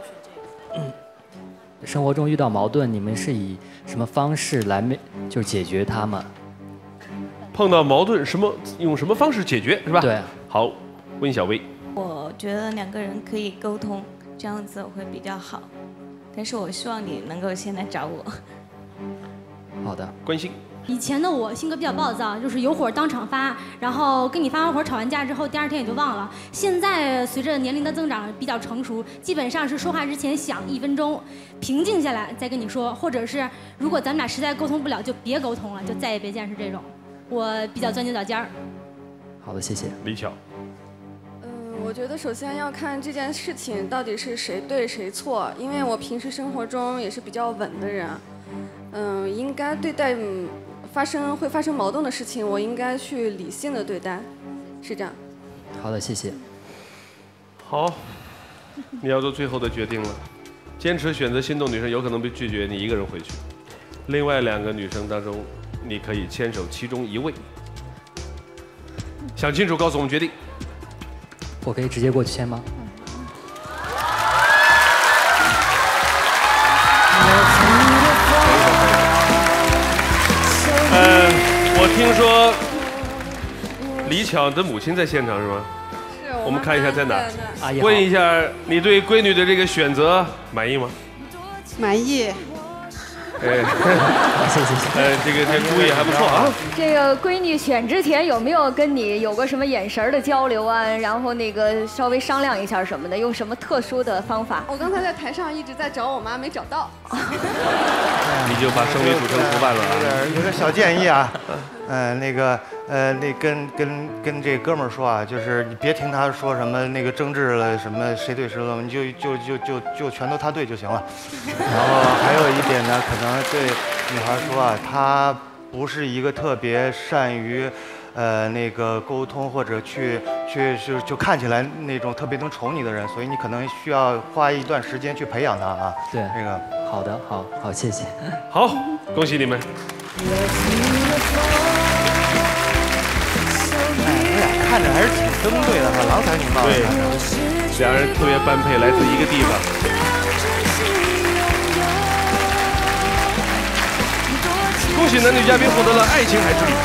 生活中遇到矛盾，你们是以什么方式来面就是解决它吗？ 碰到矛盾什么用什么方式解决是吧？ 对。 好，温小薇。 我觉得两个人可以沟通，这样子会比较好。但是我希望你能够先来找我。 好的。 关心。 以前的我性格比较暴躁，就是有火当场发，然后跟你发完火吵完架之后，第二天也就忘了。现在随着年龄的增长，比较成熟，基本上是说话之前想一分钟，平静下来再跟你说，或者是如果咱们俩实在沟通不了，就别沟通了，就再也别见，是这种。我比较钻牛角尖儿。 好的，谢谢。 李巧。 嗯，我觉得首先要看这件事情到底是谁对谁错，因为我平时生活中也是比较稳的人，嗯，应该对待嗯发生会发生矛盾的事情，我应该去理性的对待，是这样。 好的，谢谢。 好，你要做最后的决定了。坚持选择心动女生有可能被拒绝，你一个人回去。另外两个女生当中，你可以牵手其中一位。想清楚，告诉我们决定。 我可以直接过去牵吗？ 呃，我听说李巧的母亲在现场是吗？ 是。 我们看一下在哪儿。 阿姨问一下，你对闺女的这个选择满意吗？ 满意。 哎， 谢谢谢谢。 呃，这个这姑爷还不错啊。 这个闺女选之前有没有跟你有过什么眼神的交流啊？然后那个稍微商量一下什么的，用什么特殊的方法？ 我刚才在台上一直在找我妈，没找到。 你就把生米煮成糊饭了啊！ 有点有点小建议啊，呃，那个呃，那跟跟跟这哥们儿说啊，就是你别听他说什么那个争执了什么谁对谁错，你就就就就就全都他对就行了。然后还有一点呢，可能对女孩说啊，她不是一个特别善于。呃，那个沟通或者去去就就看起来那种特别能宠你的人，所以你可能需要花一段时间去培养他啊。 对， 这个好的，好好，谢谢。 好，恭喜你们。 哎，你俩看着还是挺登对的哈，郎才女貌。 对，两人特别般配，来自一个地方。恭喜男女嘉宾获得了爱琴海之力。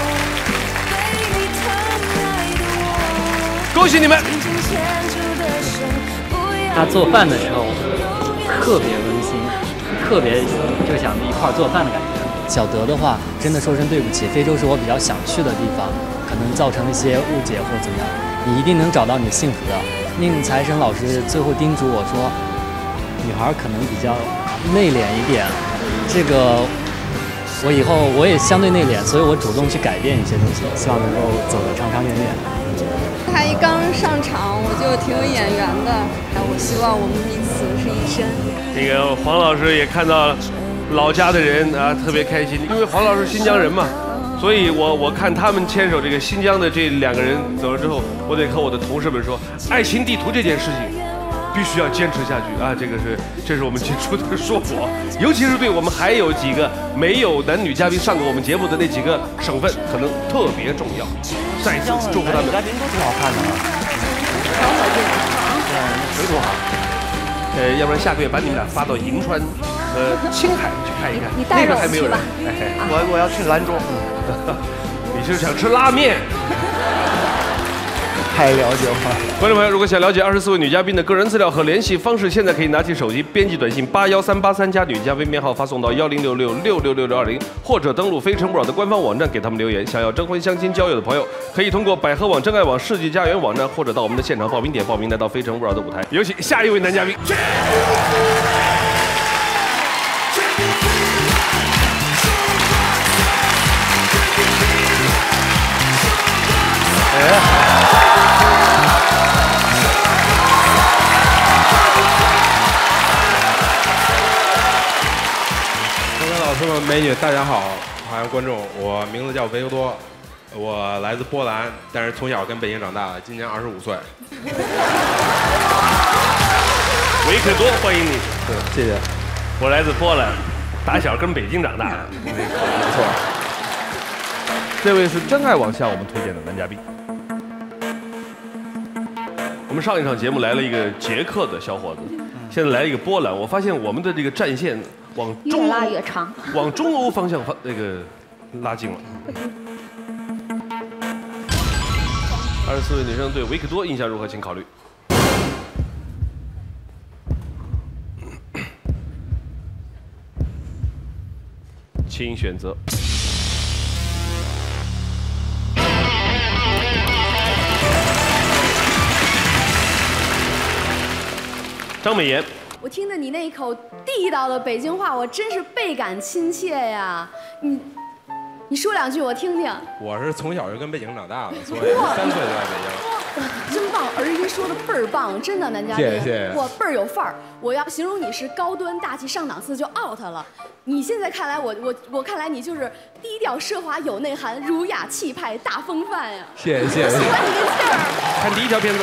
恭喜你们！ 他做饭的时候特别温馨，特别就想一块儿做饭的感觉。小德的话，真的说声对不起，非洲是我比较想去的地方，可能造成一些误解或怎么样，你一定能找到你幸福的。宁财神老师最后叮嘱我说，女孩可能比较内敛一点，这个我以后我也相对内敛，所以我主动去改变一些东西，希望能够走得长长远远。 他一刚上场我就挺有眼缘的，我希望我们彼此是一生。 这个黄老师也看到老家的人啊，特别开心，因为黄老师新疆人嘛，所以我我看他们牵手这个新疆的这两个人走了之后，我得和我的同事们说，爱情地图这件事情必须要坚持下去啊！这个是这是我们接触的说法，尤其是对我们还有几个没有男女嘉宾上过我们节目的那几个省份，可能特别重要。再一次祝福他们。 嘉宾都挺好看的啊，对，水土好。 呃，要不然下个月把你们俩发到银川和青海去看一看， 你带着那边还没有人。 我去吧。 哎， 我我要去兰州。 李就是想吃拉面。 太了解我了。 观众朋友，如果想了解二十四位女嘉宾的个人资料和联系方式，现在可以拿起手机编辑短信八幺三八三加女嘉宾编号发送到幺零六六六六六六二零，或者登录非诚勿扰的官方网站给他们留言。想要征婚、相亲、交友的朋友，可以通过百合网、真爱网、世纪佳缘网站，或者到我们的现场报名点报名，来到非诚勿扰的舞台。有请下一位男嘉宾。 各位老师们、美女，大家好，欢迎观众，我名字叫维克多，我来自波兰，但是从小跟北京长大的，今年二十五岁。 维克多，欢迎你。 对，谢谢。 我来自波兰，打小跟北京长大的，没错。这位是真爱网向我们推荐的男嘉宾。我们上一场节目来了一个捷克的小伙子，现在来一个波兰。我发现我们的这个战线往中越拉越长， 往中欧方向发那个拉近了。二十四位女生对维克多印象如何？请考虑。请选择。张美妍， 我听着你那一口地道的北京话，我真是倍感亲切呀！你，你说两句我听听。 我是从小就跟北京长大的，所以三岁就来北京。 哇，真棒！儿音说的倍儿棒，真的，男嘉宾， 谢谢谢谢。 哇，倍儿有范儿。我要形容你是高端大气上档次就 out 了。你现在看来，我我我看来你就是低调奢华有内涵，儒雅气派大风范呀。 谢谢谢谢。 喜欢你的劲儿。 看第一条片子。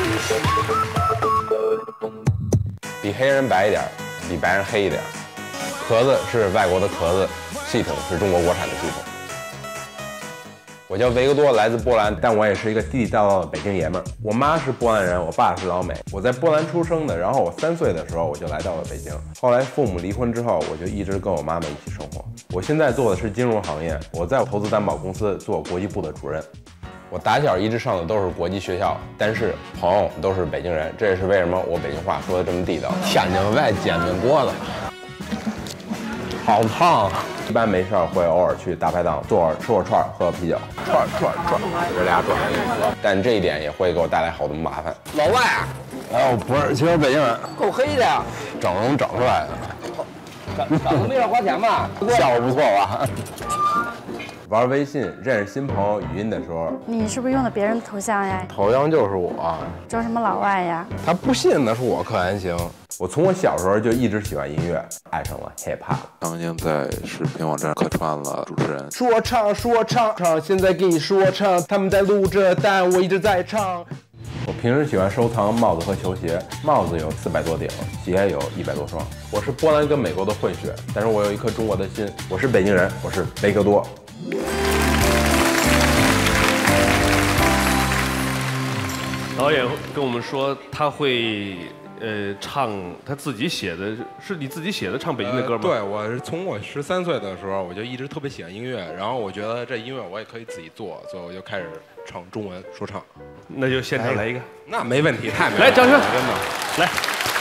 比黑人白一点，比白人黑一点。壳子是外国的壳子，系统是中国国产的系统。我叫维克多，来自波兰，但我也是一个地地道道的北京爷们儿。我妈是波兰人，我爸是老美。我在波兰出生的，然后我三岁的时候我就来到了北京。后来父母离婚之后，我就一直跟我妈妈一起生活。我现在做的是金融行业，我在投资担保公司做国际部的主任。我打小一直上的都是国际学校，但是朋友都是北京人，这也是为什么我北京话说的这么地道。天津外煎饼果子，好烫啊！一般没事会偶尔去大排档坐会儿，吃会儿串，喝个啤酒，串串串，这俩转。但这一点也会给我带来好多麻烦。老外啊，哎，我不是，其实北京人，够黑的呀，整容整出来的。整容没少花钱吧？效果不错吧？玩微信认识新朋友语音的时候， 你是不是用的别人的头像呀？ 头像就是我， 装什么老外呀？ 他不信那是我可还行。我从我小时候就一直喜欢音乐，爱上了 hip hop。 曾经在视频网站客串了主持人， 说唱说唱唱，现在给你说唱，他们在录着，但我一直在唱。我平时喜欢收藏帽子和球鞋，帽子有四百多顶，鞋有一百多双。我是波兰跟美国的混血，但是我有一颗中国的心。我是北京人，我是维克多。 导演跟我们说他会呃唱他自己写的，是你自己写的唱北京的歌吗？ 呃、对，我是从我十三岁的时候我就一直特别喜欢音乐，然后我觉得这音乐我也可以自己做，所以我就开始唱中文说唱。 那就现场来一个。 那没问题，太没问题。 来，掌声， 真的来。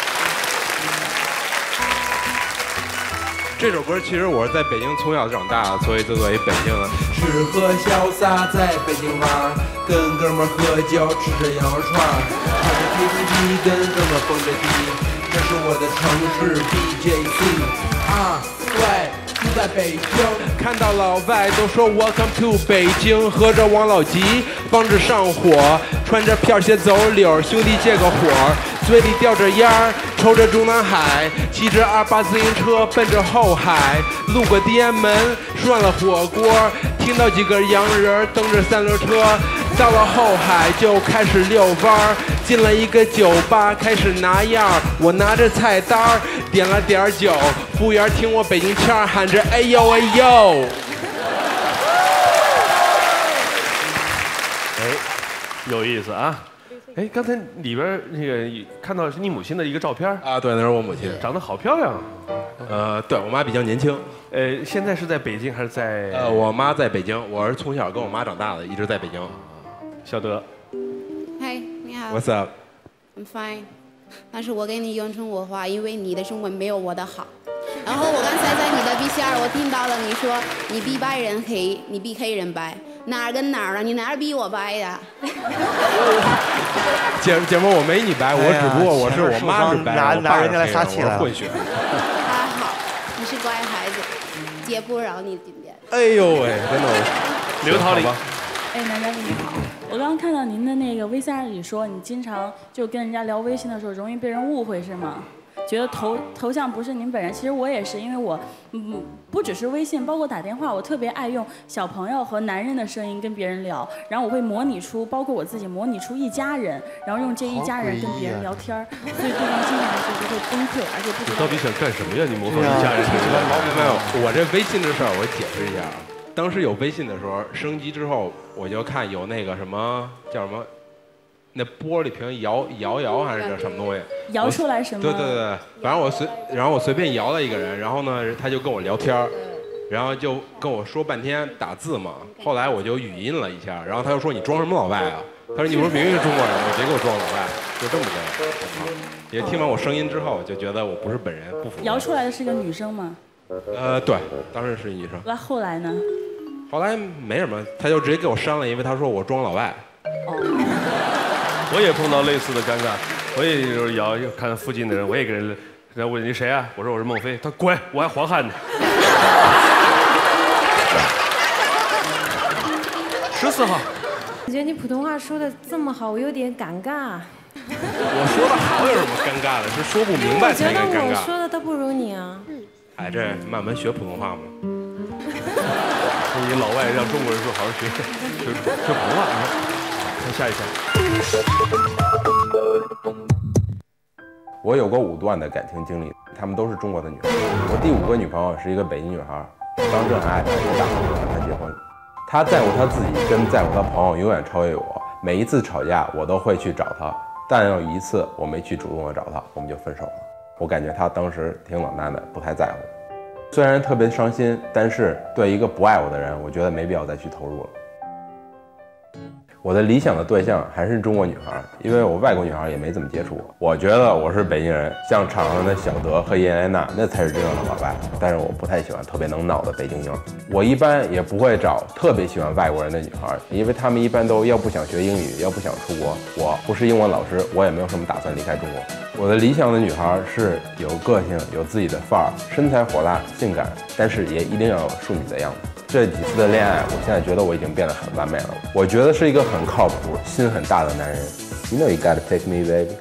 这首歌其实我是在北京从小长大的，所以就作为北京人。 吃喝潇洒在北京玩，跟哥们喝酒吃着羊肉串，唱着 K T V 跟哥们蹦着迪，这是我的城市 B J C 啊，对。住在北京， 看到老外都说 Welcome to 北京，喝着王老吉，帮着上火，穿着片鞋走溜，兄弟借个火，嘴里叼着烟儿，抽着中南海，骑着二八自行车奔着后海，路过地安门，涮了火锅，听到几个洋人蹬着三轮车，到了后海就开始遛弯儿，进了一个酒吧开始拿样，我拿着菜单点了点酒，服务员听我北京腔喊着哎呦哎呦。 哎，有意思啊！ 哎，刚才里边那个看到是你母亲的一个照片啊，对，那是我母亲， 长得好漂亮。 呃，对我妈比较年轻。 呃，现在是在北京还是在？ 呃，我妈在北京，我是从小跟我妈长大的，一直在北京。 小德。 嗨，你好。 What's up？ I'm fine。但是我给你用中国话，因为你的中文没有我的好。然后我刚才在你的 V C R 我听到了你说你比白人黑，你比黑人白，哪儿跟哪儿啊？你哪儿比我白呀？ 姐姐夫，我没你白，我只不过我是我妈是白人，我爸是黑人，我是混血。 还好，你是乖孩子，姐不饶你今天。 哎呦喂，真的。 刘桃李。 哎，男嘉宾你好，我刚刚看到您的那个 V C R 里说，你经常就跟人家聊微信的时候容易被人误会是吗？觉得头头像不是您本人，其实我也是，因为我嗯不只是微信，包括打电话，我特别爱用小朋友和男人的声音跟别人聊，然后我会模拟出，包括我自己模拟出一家人，然后用这一家人跟别人聊天儿，所以对方经常就是会崩溃，而且不知道。 你到底想干什么呀？你模仿一家人？ 没有，我这微信的事儿我解释一下。当时有微信的时候，升级之后我就看有那个什么叫什么。那玻璃屏摇摇摇还是什么东西？ 摇出来什么？ 对对对，反正我随，然后我随便摇了一个人，然后呢，他就跟我聊天然后就跟我说半天打字嘛。后来我就语音了一下，然后他就说你装什么老外啊？他说你不是明明是中国人吗？别给我装老外，就这么个。也听完我声音之后，就觉得我不是本人，不符。 摇出来的是个女生吗？ 呃，对，当时是女生。 那后来呢？ 后来没什么，他就直接给我删了，因为他说我装老外。 哦。 我也碰到类似的尴尬，我也就是摇看附近的人，我也给人，人家问你谁啊？我说我是孟非，他滚，我还黄汉呢。十四号。 我觉得你普通话说的这么好，我有点尴尬。 我说的好有什么尴尬的？是说不明白才尴尬。 我觉得我说的都不如你啊。 哎，这慢慢学普通话嘛。 你老外让中国人说好好学学学普通话。看下一条。 我有过五段的感情经历，她们都是中国的女孩。我第五个女朋友是一个北京女孩，当时很爱她，也打算跟她结婚。她在乎她自己，跟在乎她朋友永远超越我。每一次吵架，我都会去找她，但有一次我没去主动的找她，我们就分手了。我感觉她当时挺冷淡的，不太在乎。虽然特别伤心，但是对一个不爱我的人，我觉得没必要再去投入了。我的理想的对象还是中国女孩，因为我外国女孩也没怎么接触过。我觉得我是北京人，像场上的小德和叶莲娜，那才是真正的老外。但是我不太喜欢特别能闹的北京妞。我一般也不会找特别喜欢外国人的女孩，因为他们一般都要不想学英语，要不想出国。我不是英文老师，我也没有什么打算离开中国。我的理想的女孩是有个性，有自己的范儿，身材火辣、性感，但是也一定要有淑女的样子。这几次的恋爱，我现在觉得我已经变得很完美了。我觉得是一个很靠谱、心很大的男人。You know you gotta take me, baby.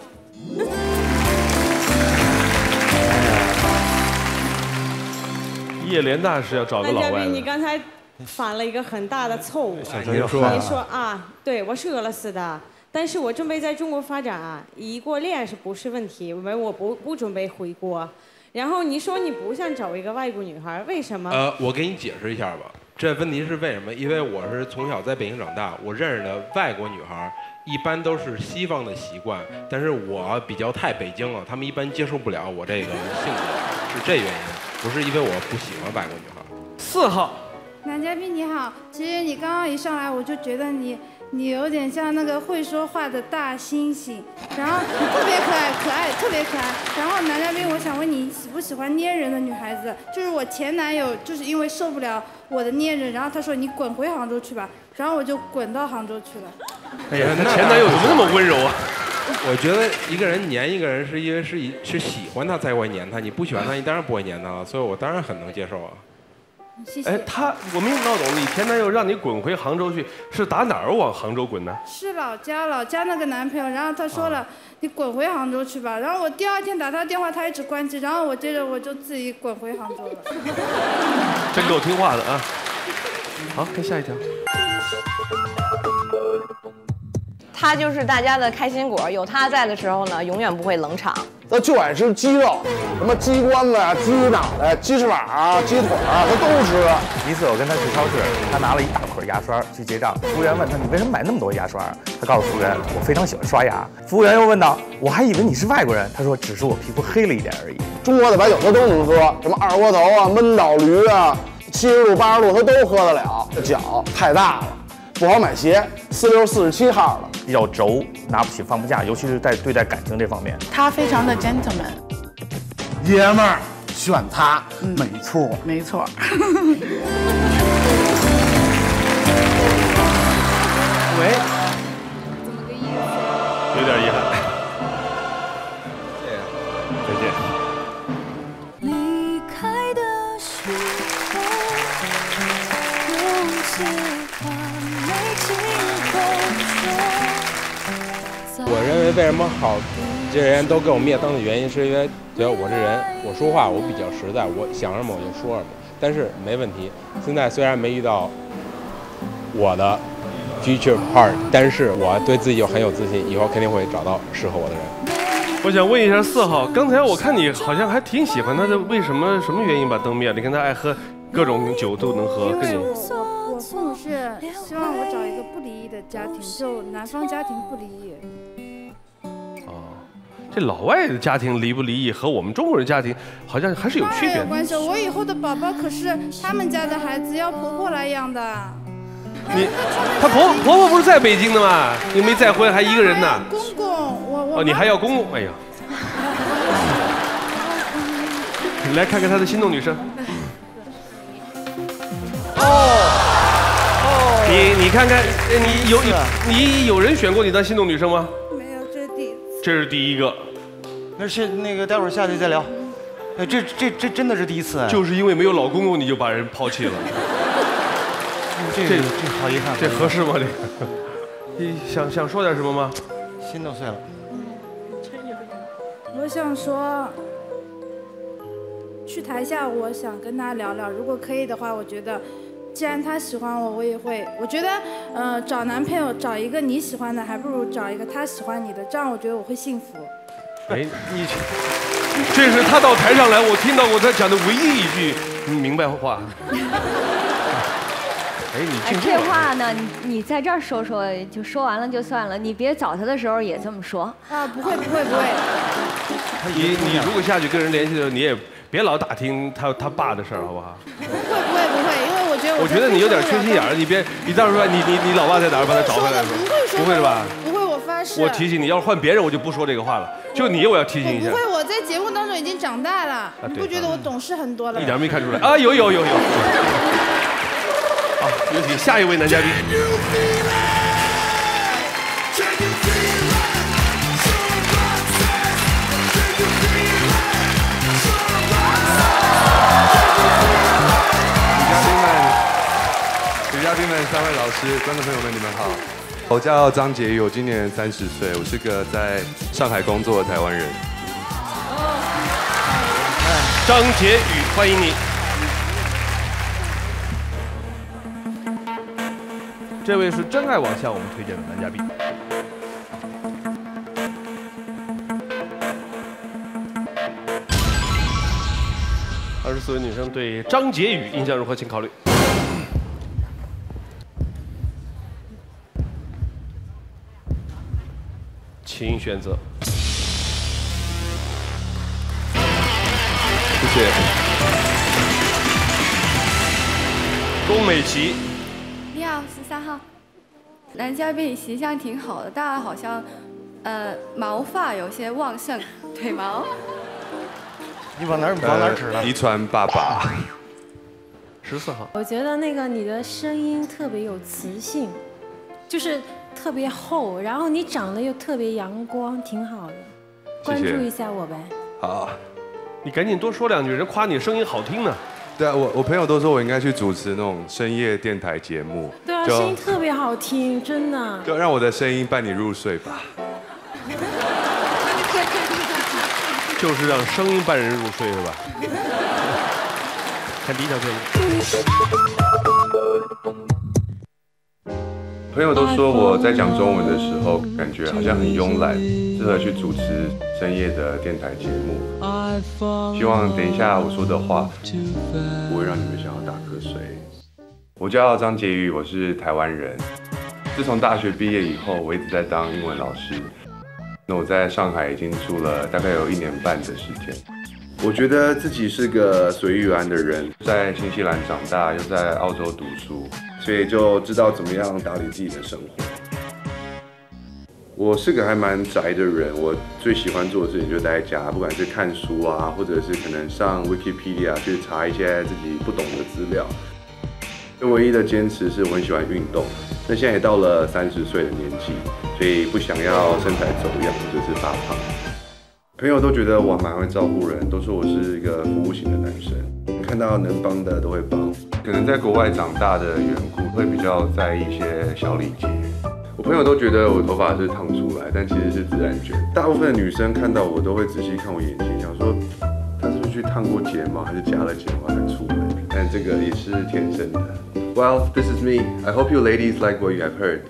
叶莲娜是要找个老外的。 男嘉宾，你刚才犯了一个很大的错误。 您说， 你说啊，对，我是俄罗斯的，但是我准备在中国发展啊，异国恋是不是问题？因为我不不准备回国。然后你说你不想找一个外国女孩，为什么？ 呃，我给你解释一下吧。这问题是为什么？因为我是从小在北京长大，我认识的外国女孩一般都是西方的习惯，但是我比较太北京了，他们一般接受不了我这个性格，是这原因，不是因为我不喜欢外国女孩。 四号， 男嘉宾你好，其实你刚刚一上来我就觉得你。你有点像那个会说话的大猩猩，然后你特别可爱，可爱特别可爱。然后男嘉宾，我想问你喜不喜欢粘人的女孩子？就是我前男友，就是因为受不了我的粘人，然后他说你滚回杭州去吧，然后我就滚到杭州去了。 哎呀，那前男友怎么那么温柔啊？ 我觉得一个人粘一个人是因为是是喜欢他才会粘他，你不喜欢他，你当然不会粘他了。所以我当然很能接受啊。 谢谢。 哎，他我没闹懂，你前男友让你滚回杭州去，是打哪儿往杭州滚呢？ 是老家，老家那个男朋友，然后他说了，啊、你滚回杭州去吧。然后我第二天打他电话，他一直关机，然后我接着我就自己滚回杭州了。 真够听话的啊！好，看下一条。 他就是大家的开心果，有他在的时候呢，永远不会冷场。 他就爱吃鸡肉，什么鸡冠子啊、鸡脑袋、鸡翅膀啊、鸡腿啊，他都吃。 一次我跟他去超市，他拿了一大捆牙刷去结账，服务员问他：“你为什么买那么多牙刷？”他告诉服务员：“我非常喜欢刷牙。”服务员又问道：“我还以为你是外国人。”他说：“只是我皮肤黑了一点而已。” 中国的白酒他都能喝，什么二锅头啊、闷倒驴啊，七十度、八十度他都喝得了。脚太大了，不好买鞋，四六四十七号了， 比较轴，拿不起放不下，尤其是在对待感情这方面。 他非常的 gentleman， 爷们儿选他，嗯、没错， 没错。 喂，有点遗憾。再见。 离开的时候，有些话没机会说。 我认为为什么好这些人都跟我灭灯的原因，是因为觉得我这人，我说话我比较实在，我想什么我就说什么，但是没问题。现在虽然没遇到我的 future part， 但是我对自己就很有自信，以后肯定会找到适合我的人。 我想问一下四号，刚才我看你好像还挺喜欢他的，为什么什么原因把灯灭了？你看他爱喝各种酒都能喝，跟你。 我我我父母是希望我找一个不离异的家庭，就男方家庭不离异。 这老外的家庭离不离异和我们中国人家庭好像还是有区别的。 当然有关系，我以后的宝宝可是他们家的孩子，要婆婆来养的。 你，她婆婆婆不是在北京的吗？你没再婚，还一个人呢。 公公，我我。 哦，你还要公公？哎呀。你来看看他的心动女生。哦。哦。你你看看，你有你有人选过你当心动女生吗？ 没有，这是第一次。 这是第一个。 那是那个，待会儿下去再聊。哎，这这这真的是第一次。 就是因为没有老公公，你就把人抛弃了。 这这好遗憾。 这合适吗？这个，你想想说点什么吗？ 心都碎了。 我想说，去台下，我想跟他聊聊，如果可以的话，我觉得，既然他喜欢我，我也会。我觉得，呃，找男朋友找一个你喜欢的，还不如找一个他喜欢你的，这样我觉得我会幸福。 哎，你这是他到台上来，我听到过他讲的唯一一句明白话。哎，你哎，这话呢，你你在这儿说说，就说完了就算了，你别找他的时候也这么说。 啊，不会不会不会。 你你如果下去跟人联系的时候，你也别老打听他他爸的事儿，好不好？ 不会不会不会，因为我觉得我。 我觉得你有点缺心眼儿，你别你到时候说你你你老爸在哪儿，把他找回来。 不会说。 不会是吧？ 不会，我发誓。 我提醒你，要是换别人，我就不说这个话了。就你，我要提醒一下。 不会，我在节目当中已经长大了，你不觉得我懂事很多了吗？ 一点没看出来啊！有有有有。好，有请下一位男嘉宾。 女嘉宾们、三位老师、观众朋友们，你们好。我叫张杰宇，我今年三十岁，我是个在上海工作的台湾人。 张杰宇，欢迎你。这位是真爱网向我们推荐的男嘉宾。二十四位女生对张杰宇印象如何？请考虑。请选择。谢谢。龚美琪。 你好，十三号。男嘉宾形象挺好的，但好像，呃，毛发有些旺盛，腿毛。 你往哪儿往哪儿指了？ 遗传爸爸。 十四号。 我觉得那个你的声音特别有磁性，就是特别厚，然后你长得又特别阳光，挺好的。关注一下我呗。 好。 你赶紧多说两句，人夸你声音好听呢。 对啊，我我朋友都说我应该去主持那种深夜电台节目。 对啊，声音特别好听，真的。 就让我的声音伴你入睡吧。 就是让声音伴人入睡，是吧？看第一条片子。 朋友都说我在讲中文的时候，感觉好像很慵懒， 适合去主持深夜的电台节目。希望等一下我说的话不会让你们想要打瞌睡。我叫张杰宇，我是台湾人。自从大学毕业以后，我一直在当英文老师。那我在上海已经住了大概有一年半的时间。我觉得自己是个随遇而安的人，在新西兰长大，又在澳洲读书，所以就知道怎么样打理自己的生活。我是个还蛮宅的人，我最喜欢做的事情就待在家，不管是看书啊，或者是可能上 Wikipedia 去查一些自己不懂的资料。唯一的坚持是我很喜欢运动，那现在也到了三十岁的年纪，所以不想要身材走样或者是发胖。朋友都觉得我蛮会照顾人，都说我是一个服务型的男生，看到能帮的都会帮。可能在国外长大的缘故，会比较在意一些小礼节。我朋友都觉得我头发是烫出来，但其实是自然卷。大部分的女生看到我都会仔细看我眼睛，想说她是不是去烫过睫毛，还是夹了睫毛才出来？但这个也是天生的。Well, this is me. I hope you ladies like what you have heard.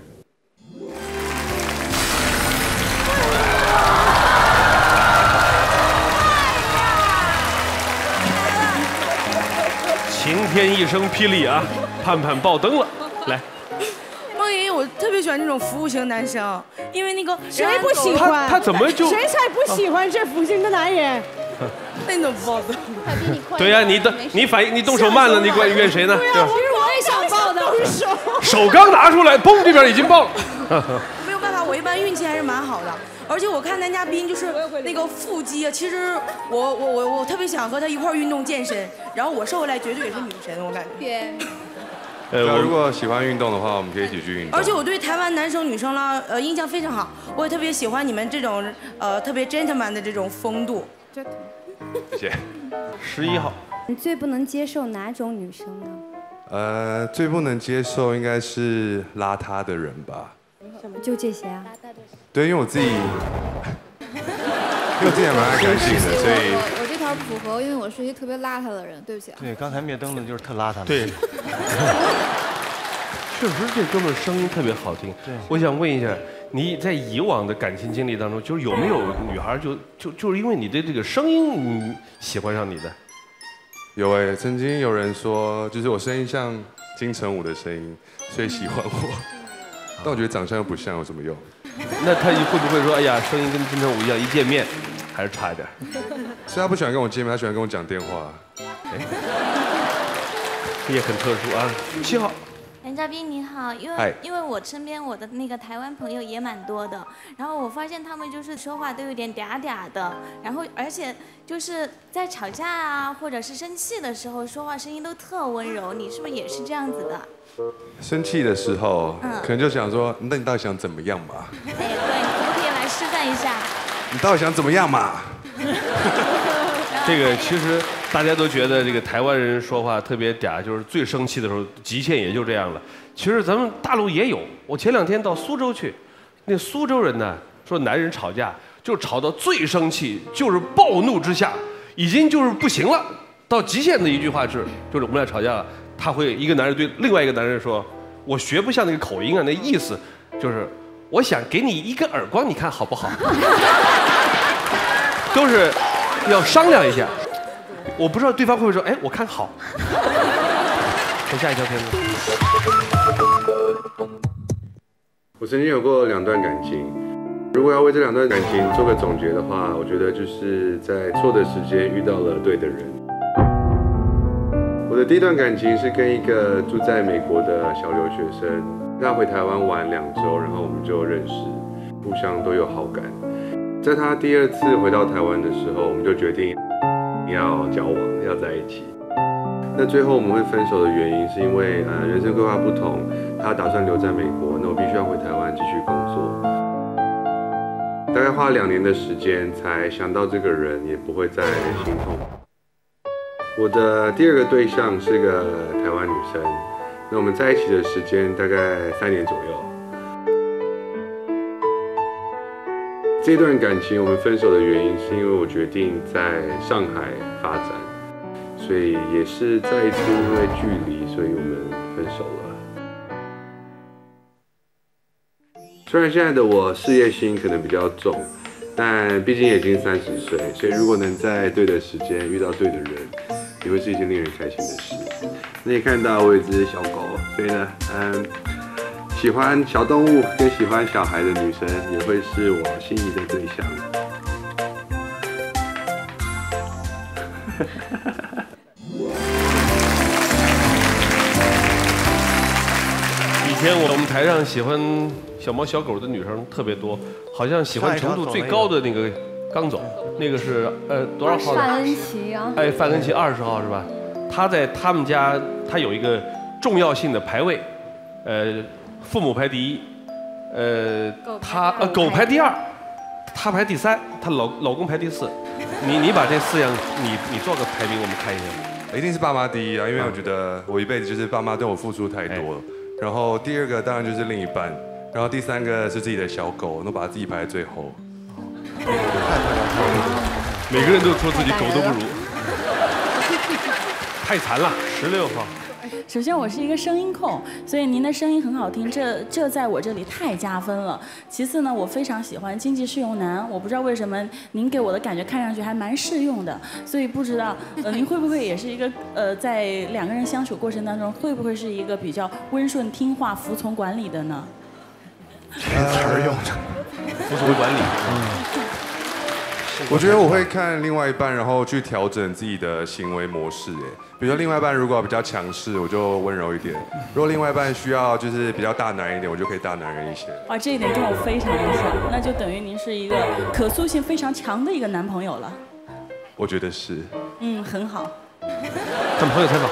晴天一声霹雳啊，盼盼爆灯了，来。 梦莹，我特别喜欢这种服务型男生，因为那个谁不喜欢？ 他怎么就谁才不喜欢这服务型的男人？ 那你怎么抱的？ 对呀、啊，你的你反应你动手慢了，你怪怨谁呢？ 对啊，其实我也想抱的，手手刚拿出来，砰，这边已经爆了。 没有办法，我一般运气还是蛮好的。而且我看男嘉宾就是那个腹肌啊，其实我我我我特别想和他一块运动健身，然后我瘦下来绝对也是女神，我感觉。 呃，我如果喜欢运动的话，我们可以一起去运动。 而且我对台湾男生女生啦，呃，印象非常好，我也特别喜欢你们这种呃特别 gentleman 的这种风度。 谢谢。 十一号。 你最不能接受哪种女生呢？ 呃，最不能接受应该是邋遢的人吧。 就这些啊？ 对，因为我自己，因为我自己还蛮爱干净的，所以我我这条不符合，因为我是一个特别邋遢的人，对不起啊。 对，刚才灭灯的就是特邋遢的。 对。确实，这哥们声音特别好听。对，我想问一下，你在以往的感情经历当中，就是有没有女孩就就就是因为你的这个声音，你喜欢上你的？ 有哎，曾经有人说，就是我声音像金城武的声音，所以喜欢我。但我觉得长相又不像，有什么用？ 那他会不会说，哎呀，声音跟金城武一样，一见面还是差一点？ 所以他不喜欢跟我见面，他喜欢跟我讲电话。 哎，也很特殊啊。七号。 男嘉宾你好，因为因为我身边我的那个台湾朋友也蛮多的，然后我发现他们就是说话都有点嗲嗲的，然后而且就是在吵架啊或者是生气的时候说话声音都特温柔，你是不是也是这样子的？ 生气的时候， 嗯可能就想说，那你到底想怎么样嘛？ 哎，对，你可不可以来示范一下？ 你到底想怎么样嘛？ 这个其实大家都觉得这个台湾人说话特别嗲，就是最生气的时候极限也就这样了。其实咱们大陆也有，我前两天到苏州去，那苏州人呢说男人吵架就吵到最生气，就是暴怒之下，已经就是不行了，到极限的一句话是，就是我们俩吵架了，他会一个男人对另外一个男人说，我学不像那个口音啊，那意思就是我想给你一个耳光，你看好不好？都是要商量一下，我不知道对方会不会说，哎，我看好。看下一条片子。 我曾经有过两段感情，如果要为这两段感情做个总结的话，我觉得就是在错的时间遇到了对的人。我的第一段感情是跟一个住在美国的小留学生，他回台湾玩两周，然后我们就认识，互相都有好感。在他第二次回到台湾的时候，我们就决定要交往，要在一起。那最后我们会分手的原因是因为呃人生规划不同，他打算留在美国，那我必须要回台湾继续工作。大概花了两年的时间才想到这个人，也不会再心痛。我的第二个对象是个台湾女生，那我们在一起的时间大概三年左右。这段感情我们分手的原因是因为我决定在上海发展。所以也是再一次因为距离，所以我们分手了。虽然现在的我事业心可能比较重， 但毕竟也已经三十岁，所以如果能在对的时间遇到对的人，也会是一件令人开心的事。那也看到我有一只小狗，所以呢，嗯，喜欢小动物跟喜欢小孩的女生也会是我心仪的对象。 以前我们台上喜欢小猫小狗的女生特别多，好像喜欢程度最高的那个刚走，那个是呃多少号的？ 范恩琪啊。 哎，范恩琪二十号是吧？他在他们家，他有一个重要性的排位，呃，父母排第一，呃，他呃狗排第二，他排第三，他老老公排第四。你你把这四样你你做个排名，我们看一下。 一定是爸妈第一啊，因为我觉得我一辈子就是爸妈对我付出太多了。然后第二个当然就是另一半，然后第三个是自己的小狗，都把自己排在最后。 每个人都说自己狗都不如，太惨了。十六号。 首先，我是一个声音控，所以您的声音很好听，这这在我这里太加分了。其次呢，我非常喜欢经济适用男，我不知道为什么您给我的感觉看上去还蛮适用的，所以不知道呃您会不会也是一个呃在两个人相处过程当中，会不会是一个比较温顺听话、服从管理的呢？ 这词儿用的， 服从管理。 嗯。我觉得我会看另外一半，然后去调整自己的行为模式。哎，比如说另外一半如果比较强势，我就温柔一点；如果另外一半需要就是比较大男人一点，我就可以大男人一些。 哇，这一点跟我非常的像，那就等于您是一个可塑性非常强的一个男朋友了。 我觉得是。 嗯，很好。 看朋友采访。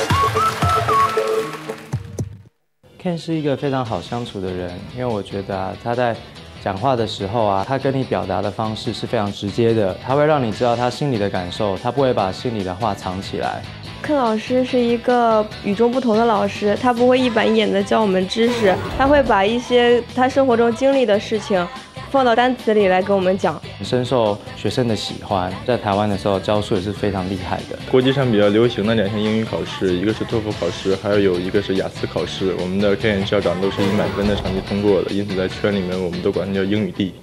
Ken 是一个非常好相处的人，因为我觉得啊，他在讲话的时候啊，他跟你表达的方式是非常直接的，他会让你知道他心里的感受，他不会把心里的话藏起来。 Ken 老师是一个与众不同的老师，他不会一板一眼的教我们知识，他会把一些他生活中经历的事情放到单词里来跟我们讲， 深受学生的喜欢。在台湾的时候教书也是非常厉害的。 国际上比较流行的两项英语考试，一个是托福考试，还有有一个是雅思考试。我们的 Ken 校长都是以满分的成绩通过的，因此在圈里面我们都管他叫英语帝。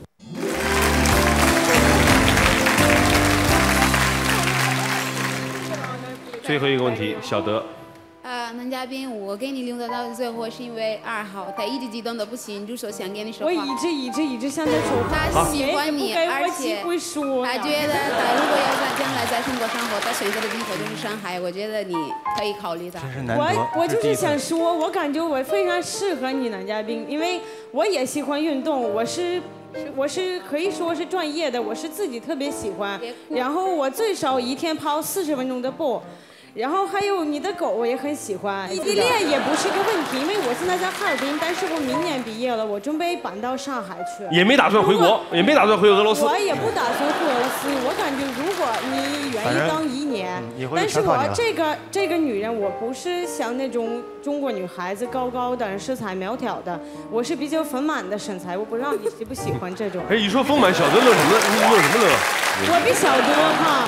最后一个问题，小德。 呃，男嘉宾，我给你留到到最后是因为二号他一直激动的不行，就说想跟你说话。 我一直一直一直向他说话。 他喜欢你，而且他觉得他如果要在将来在中国生活，他选择的地方就是上海，我觉得你可以考虑他。 我我就是想说，我感觉我非常适合你，男嘉宾，因为我也喜欢运动，我是。我是可以说是专业的，我是自己特别喜欢，然后我最少一天跑四十分钟的步，然后还有你的狗我也很喜欢，异地恋也不是个问题，因为我现在在哈尔滨，但是我明年毕业了，我准备搬到上海去， 也没打算回国，也没打算回俄罗斯。 我也不打算回俄罗斯，我感觉如果你愿意当一年，但是我这个这个女人，我不是像那种中国女孩子高高的、身材苗条的，我是比较丰满的身材，我不知道你喜不喜欢这种。 哎，一说丰满，小德乐什么？你乐什么乐？ 我比小德哈。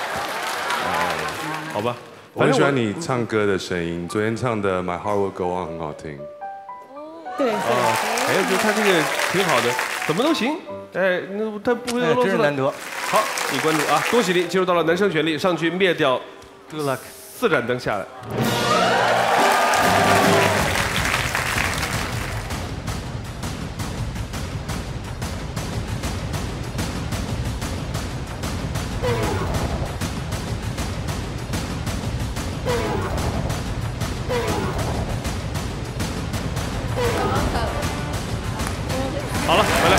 好吧。 我很喜欢你唱歌的声音，昨天唱的《My Heart Will Go On》很好听。 对。 啊，哎，我觉得他这个挺好的，怎么都行。哎，那他不回俄罗斯了。 真是难得。 好，你关注啊！恭喜你进入到了男生选力，上去灭掉。 Good luck。 四盏灯下来。好了，回来。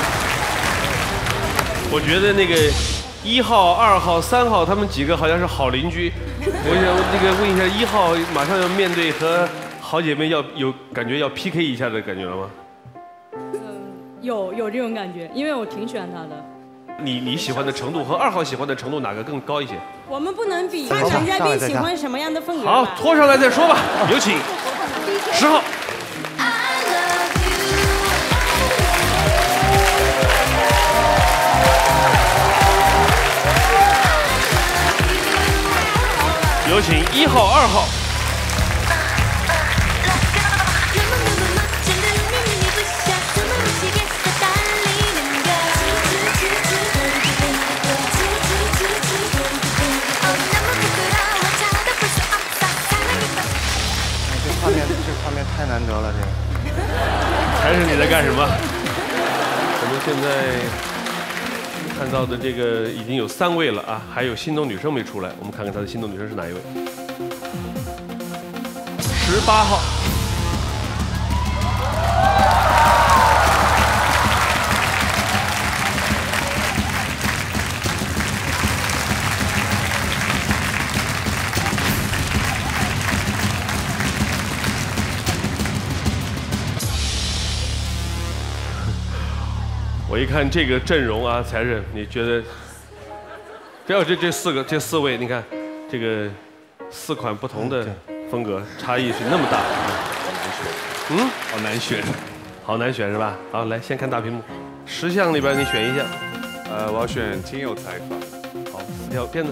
我觉得那个一号、二号、三号他们几个好像是好邻居。我想那个问一下，一号马上要面对和好姐妹要有感觉要 P K 一下的感觉了吗？ 嗯，有有这种感觉，因为我挺喜欢他的。 你你喜欢的程度和二号喜欢的程度哪个更高一些？ 我们不能比，看男嘉宾喜欢什么样的风格。 好，拖上来再说吧。有请十号。有请一号、二号。 面这画面太难得了，这个。 还是你在干什么？我们现在看到的这个已经有三位了啊，还有心动女生没出来，我们看看她的心动女生是哪一位？十八号。我一看这个阵容啊，才是你觉得，只要这这四个这四位，你看这个四款不同的风格，差异是那么大，嗯，好难选，好难选是吧？好，来先看大屏幕，十项里边你选一项， 呃，我要选亲友采访， 好，四条片子。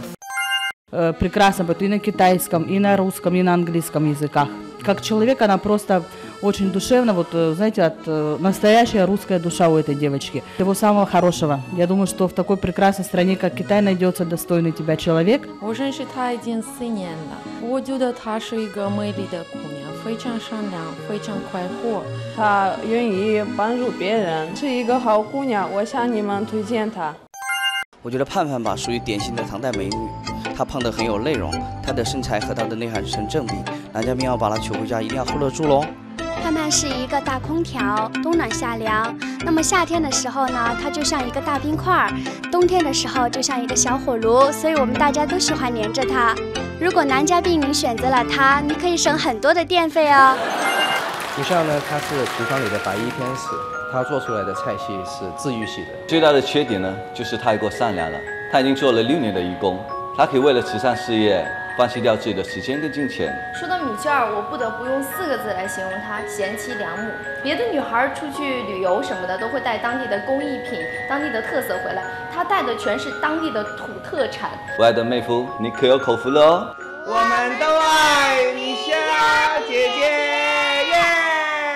Э, прекрасно поет и на китайском, и на русском, и на английском языках. Как человек, она просто очень душевна, вот, знаете, от, э, настоящая русская душа у этой девочки. Всего самого хорошего. Я думаю, что в такой прекрасной стране, как Китай, найдется достойный тебя человек. 我认识她已经四年了，我觉得她是一个美丽的姑娘，非常善良，非常快活。 她愿意帮助别人，是一个好姑娘，我向你们推荐她。 我觉得盼盼吧，属于典型的唐代美女。她胖得很有内容，她的身材和她的内涵成正比。男嘉宾要把她娶回家，一定要 hold 得住喽。 盼盼是一个大空调，冬暖夏凉。那么夏天的时候呢，它就像一个大冰块；冬天的时候就像一个小火炉，所以我们大家都喜欢黏着它。如果男嘉宾您选择了它，你可以省很多的电费哦。 不像呢，它是厨房里的白衣天使，它做出来的菜系是治愈系的。 最大的缺点呢，就是太过善良了。他已经做了六年的义工，他可以为了慈善事业放弃掉自己的时间跟金钱。 说到米歇尔，我不得不用四个字来形容她：贤妻良母。别的女孩出去旅游什么的都会带当地的工艺品、当地的特色回来，她带的全是当地的土特产。 我爱的妹夫，你可有口福了哦！ 我们都爱米歇尔姐姐耶！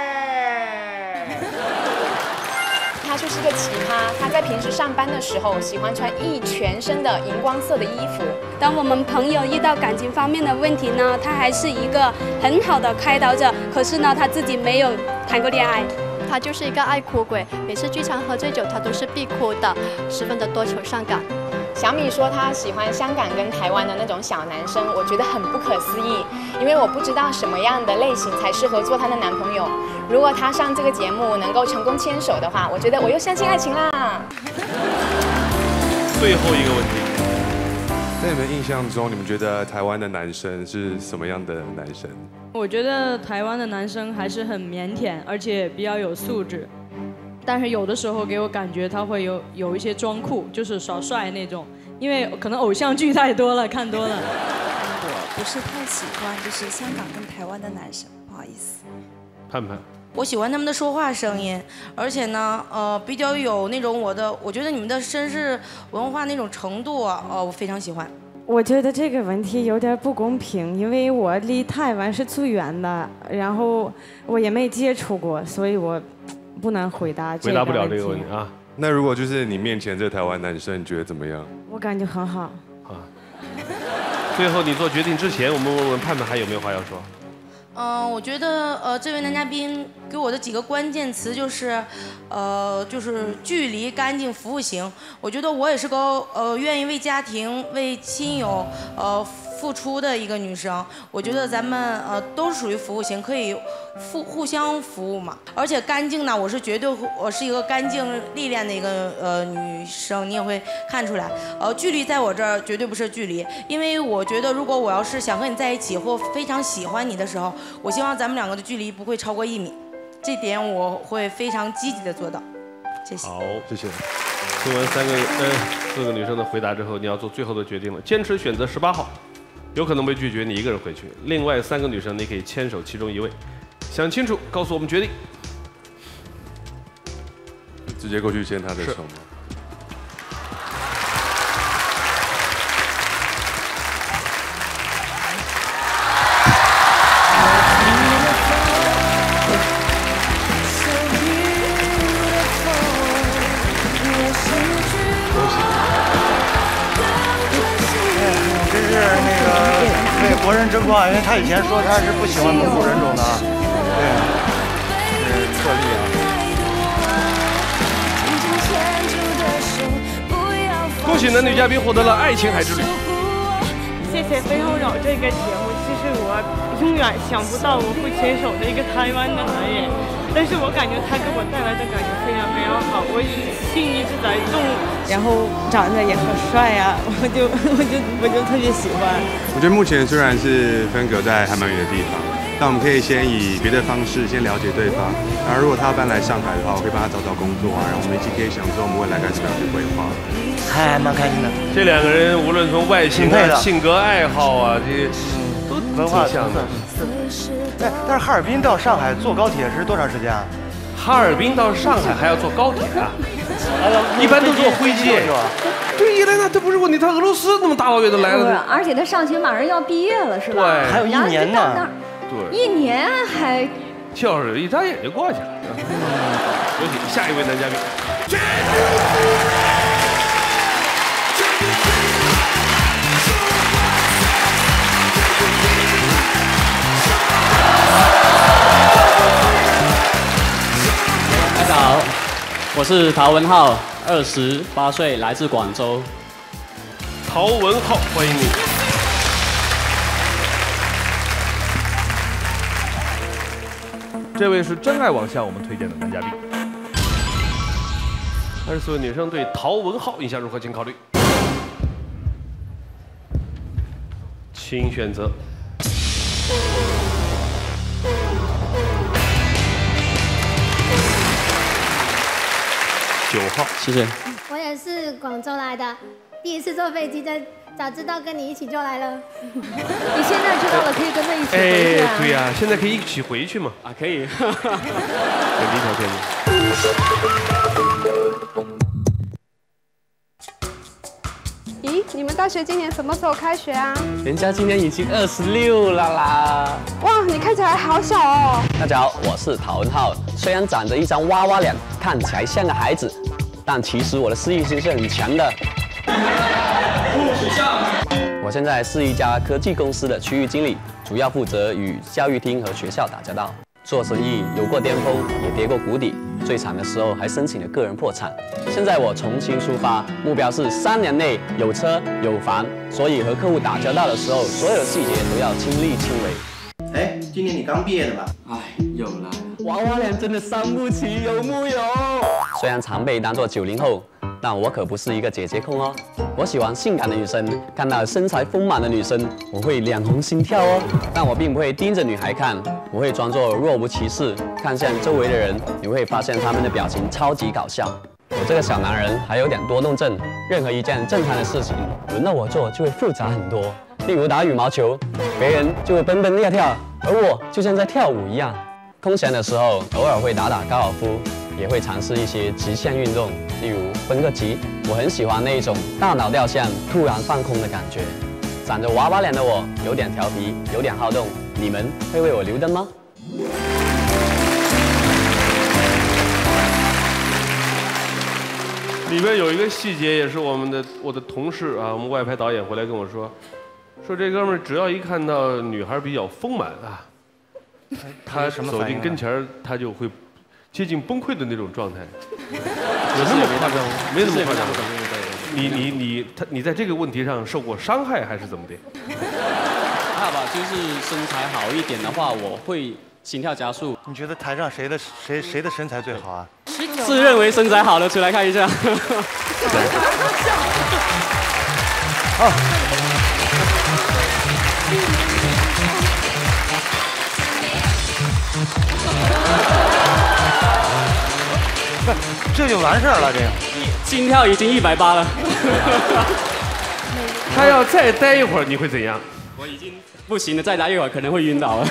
他就是个奇葩，他在平时上班的时候喜欢穿一全身的荧光色的衣服。 当我们朋友遇到感情方面的问题呢，他还是一个很好的开导者。可是呢，他自己没有谈过恋爱。 他就是一个爱哭鬼，每次剧场喝醉酒，他都是必哭的，十分的多愁善感。 小米说他喜欢香港跟台湾的那种小男生，我觉得很不可思议，因为我不知道什么样的类型才适合做他的男朋友。如果他上这个节目能够成功牵手的话，我觉得我又相信爱情啦。 最后一个问题， 在你们印象中，你们觉得台湾的男生是什么样的男生？ 我觉得台湾的男生还是很腼腆，而且比较有素质。但是有的时候给我感觉他会有有一些装酷，就是耍帅那种，因为可能偶像剧太多了，看多了。 我不是太喜欢就是香港跟台湾的男生，不好意思。 盼盼， 我喜欢他们的说话声音，而且呢，呃，比较有那种我的，我觉得你们的绅士文化那种程度啊，呃，我非常喜欢。 我觉得这个问题有点不公平，因为我离台湾是最远的，然后我也没接触过，所以我不能回答这个问题。 回答不了这个问题啊。 那如果就是你面前这个台湾男生，你觉得怎么样？ 我感觉很好。 啊。最后你做决定之前，我们问问盼盼还有没有话要说。 嗯、呃，我觉得呃，这位男嘉宾给我的几个关键词就是，呃，就是距离、干净、服务型。我觉得我也是个呃愿意为家庭、为亲友呃付出的一个女生。我觉得咱们呃都是属于服务型，可以互互相服务嘛。而且干净呢，我是绝对我是一个干净历练的一个呃女生，你也会看出来。呃，距离在我这儿绝对不是距离，因为我觉得如果我要是想和你在一起或非常喜欢你的时候，我希望咱们两个的距离不会超过一米，这点我会非常积极的做到。谢谢。 好，谢谢。听完三个呃四个女生的回答之后，你要做最后的决定了。坚持选择十八号，有可能被拒绝，你一个人回去。另外三个女生，你可以牵手其中一位。想清楚，告诉我们决定。 直接过去牵她的手吗？ 为国人争说啊，因为他以前说他是不喜欢蒙古人种的，对，是特例啊。 恭喜男女嘉宾获得了《爱琴海之旅》。 谢谢飞鸿扰这个节目，其实我永远想不到我会牵手的一个台湾的男人，但是我感觉他给我带来的感觉非常非常好，我心一直在动，然后长得也很帅啊，我就我就我就特别喜欢。 我觉得目前虽然是分隔在还蛮远的地方，但我们可以先以别的方式先了解对方。然后如果他要搬来上海的话，我会帮他找找工作啊，然后我们一起可以想说我们未来该怎么样去规划。 还蛮开心的。 这两个人无论从外形啊、性格、爱好啊，这些都文化挺像的。 哎，但是哈尔滨到上海坐高铁是多长时间啊？ 哈尔滨到上海还要坐高铁啊？一般都坐飞机是吧？对呀，那这不是问题，他俄罗斯那么大老远的来了。 而且他上学马上要毕业了，是吧？ 对， 还有一年呢。 对， 一年还。 就是一眨眼就过去了。有请下一位男嘉宾。 大家好，我是陶文浩，二十八岁，来自广州。 陶文浩，欢迎你。 这位是真爱网向我们推荐的男嘉宾。 二十四位女生对陶文浩印象如何？请考虑，请选择。九号， 谢谢。 我也是广州来的，第一次坐飞机，在早知道跟你一起就来了。 你现在知道了，可以跟他一起回去啊。 哎，对呀、啊，现在可以一起回去嘛？ 啊，可以。 很离条件咦，你们大学今年什么时候开学啊？ 人家今年已经二十六了啦。 哇，你看起来好小哦。 大家好，我是陶文浩。虽然长着一张娃娃脸，看起来像个孩子，但其实我的事业心是很强的。我现在是一家科技公司的区域经理，主要负责与教育厅和学校打交道。做生意有过巅峰，也跌过谷底，最惨的时候还申请了个人破产。现在我重新出发，目标是三年内有车有房，所以和客户打交道的时候，所有的细节都要亲力亲为。 哎，今年你刚毕业的吧？ 哎，又来，娃娃脸真的伤不起，有木有？虽然常被当作九零后，但我可不是一个姐姐控哦。我喜欢性感的女生，看到身材丰满的女生，我会脸红心跳哦。但我并不会盯着女孩看，我会装作若无其事，看向周围的人，你会发现他们的表情超级搞笑。我这个小男人还有点多动症，任何一件正常的事情，轮到我做就会复杂很多。例如打羽毛球，别人就会蹦蹦跳跳，而我就像在跳舞一样。空闲的时候，偶尔会打打高尔夫，也会尝试一些极限运动，例如蹦个极。我很喜欢那一种大脑掉线、突然放空的感觉。长着娃娃脸的我，有点调皮，有点好动，你们会为我留灯吗？ 里边有一个细节，也是我们的我的同事啊，我们外拍导演回来跟我说，说这哥们儿只要一看到女孩比较丰满啊，他走进跟前儿，他就会接近崩溃的那种状态。有那么夸张？没那么夸张。你你你他你在这个问题上受过伤害还是怎么的？ 还好吧，就是身材好一点的话，我会心跳加速。 你觉得台上谁的谁谁的身材最好啊？ 自认为身材好的出来看一下。 好。这就完事儿了，这个心跳已经一百八了。 他要再待一会儿，你会怎样？ 我已经不行了，再待一会儿可能会晕倒了。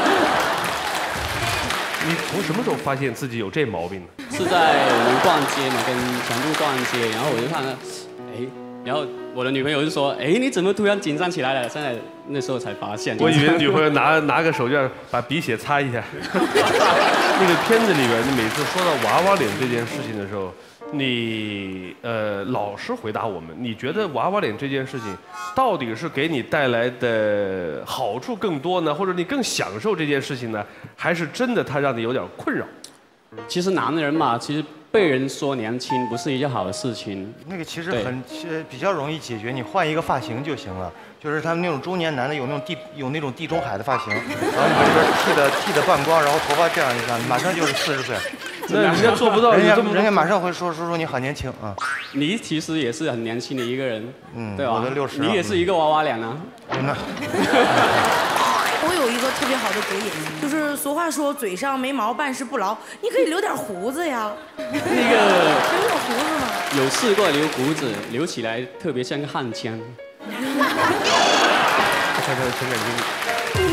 你从什么时候发现自己有这毛病呢？ 是在我们逛街嘛，跟全部逛街，然后我就看到，哎，然后我的女朋友就说，哎，你怎么突然紧张起来了？现在那时候才发现。 我以为女朋友拿拿个手绢把鼻血擦一下。那个片子里边，你每次说到娃娃脸这件事情的时候， 你呃老实回答我们，你觉得娃娃脸这件事情到底是给你带来的好处更多呢，或者你更享受这件事情呢，还是真的它让你有点困扰？ 其实男人嘛，其实被人说年轻不是一件好的事情。 那个其实很其实比较容易解决，你换一个发型就行了。就是他们那种中年男的有那种地有那种地中海的发型，然后你把这边剃的剃的半光，然后头发这样一上，马上就是四十岁。 那人家做不到， 人家人家马上会说叔叔你好年轻啊。 你其实也是很年轻的一个人，嗯，对吧？ 我都六十， 你也是一个娃娃脸啊。 那。 我有一个特别好的主意，就是俗话说嘴上没毛办事不牢，你可以留点胡子呀。 那个留点胡子吗？ 有试过留胡子，留起来特别像个汉奸。 看看情感经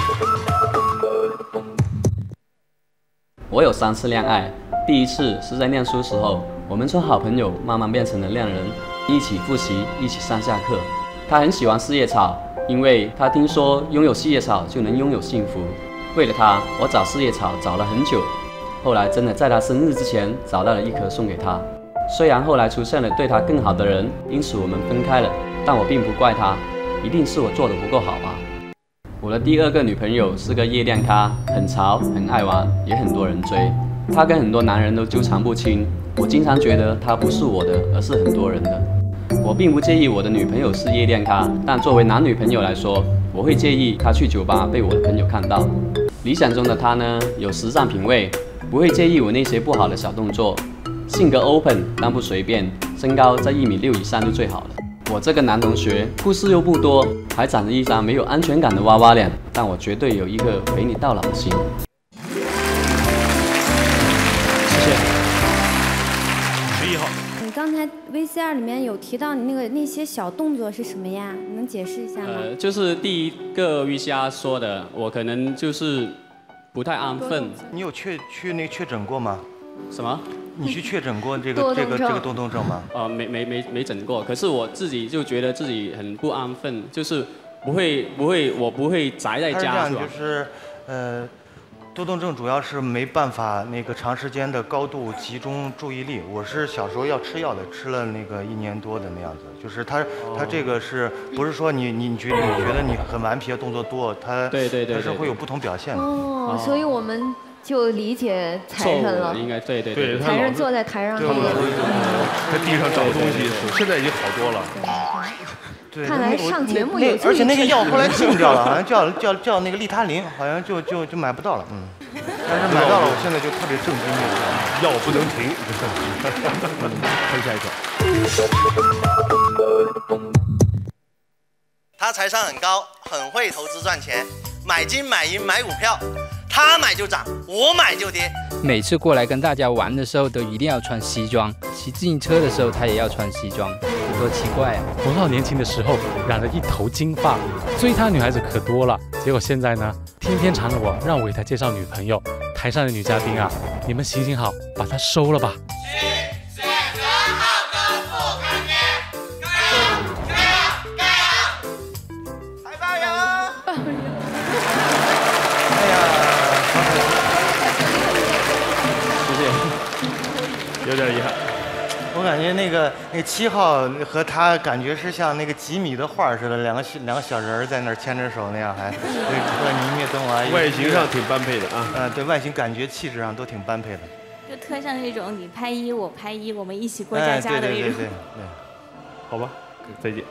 历。 我有三次恋爱，第一次是在念书时候，我们从好朋友慢慢变成了恋人，一起复习，一起上下课。他很喜欢四叶草。因为他听说拥有四叶草就能拥有幸福，为了他，我找四叶草找了很久，后来真的在他生日之前找到了一棵送给他。虽然后来出现了对他更好的人，因此我们分开了，但我并不怪他，一定是我做的不够好吧。我的第二个女朋友是个夜店咖，很潮，很爱玩，也很多人追。她跟很多男人都纠缠不清，我经常觉得她不是我的，而是很多人的。我并不介意我的女朋友是夜店咖，但作为男女朋友来说，我会介意她去酒吧被我的朋友看到。理想中的她呢，有时尚品味，不会介意我那些不好的小动作，性格 open 但不随便，身高在一米六以上就最好了。我这个男同学故事又不多，还长着一张没有安全感的娃娃脸，但我绝对有一颗陪你到老的心。谢谢。 十一号。 刚才 V C R 里面有提到你那个那些小动作是什么呀？你能解释一下吗？ 呃，就是第一个 V C R 说的，我可能就是不太安分。 你有确去那确诊过吗？ 什么？ 你去确诊过这个这个这个多动症吗？ 呃，没没没没诊过，可是我自己就觉得自己很不安分，就是不会不会我不会宅在家， 是吧？就是呃。多动症主要是没办法那个长时间的高度集中注意力。我是小时候要吃药的，吃了那个一年多的那样子。就是他他这个是不是说你你觉得你觉得你很顽皮，动作多，他对对对， 他是会有不同表现的。 哦，所以我们就理解财神了。 应该对对对， 财神坐在台上那个， 在地上找东西，现在已经好多了。 对， 看来上节目也而且那个药后来禁掉了，好像叫叫叫那个利他林，好像就就就买不到了。嗯，但是买到了，我现在就特别震惊。 药不能停。看下一个。他财商很高，很会投资赚钱，买金买银买股票，他买就涨，我买就跌。 每次过来跟大家玩的时候，都一定要穿西装；骑自行车的时候，他也要穿西装，有多奇怪啊！ 洪浩年轻的时候染了一头金发，追他女孩子可多了。结果现在呢，天天缠着我，让我给他介绍女朋友。台上的女嘉宾啊，你们行行好，把他收了吧。 选择浩哥不看脸，加油加油加油！还加油！ 哎呀！ 有点遗憾， 我感觉那个那七号和他感觉是像那个几米的画似的，两个两个小人在那儿牵着手那样，还对，和你灭灯啊， 外形上挺般配的啊。 嗯，对外形感觉气质上都挺般配的， 就特像那种你拍一我拍一，我们一起过家家的那种。 对对对对， 好吧，再见。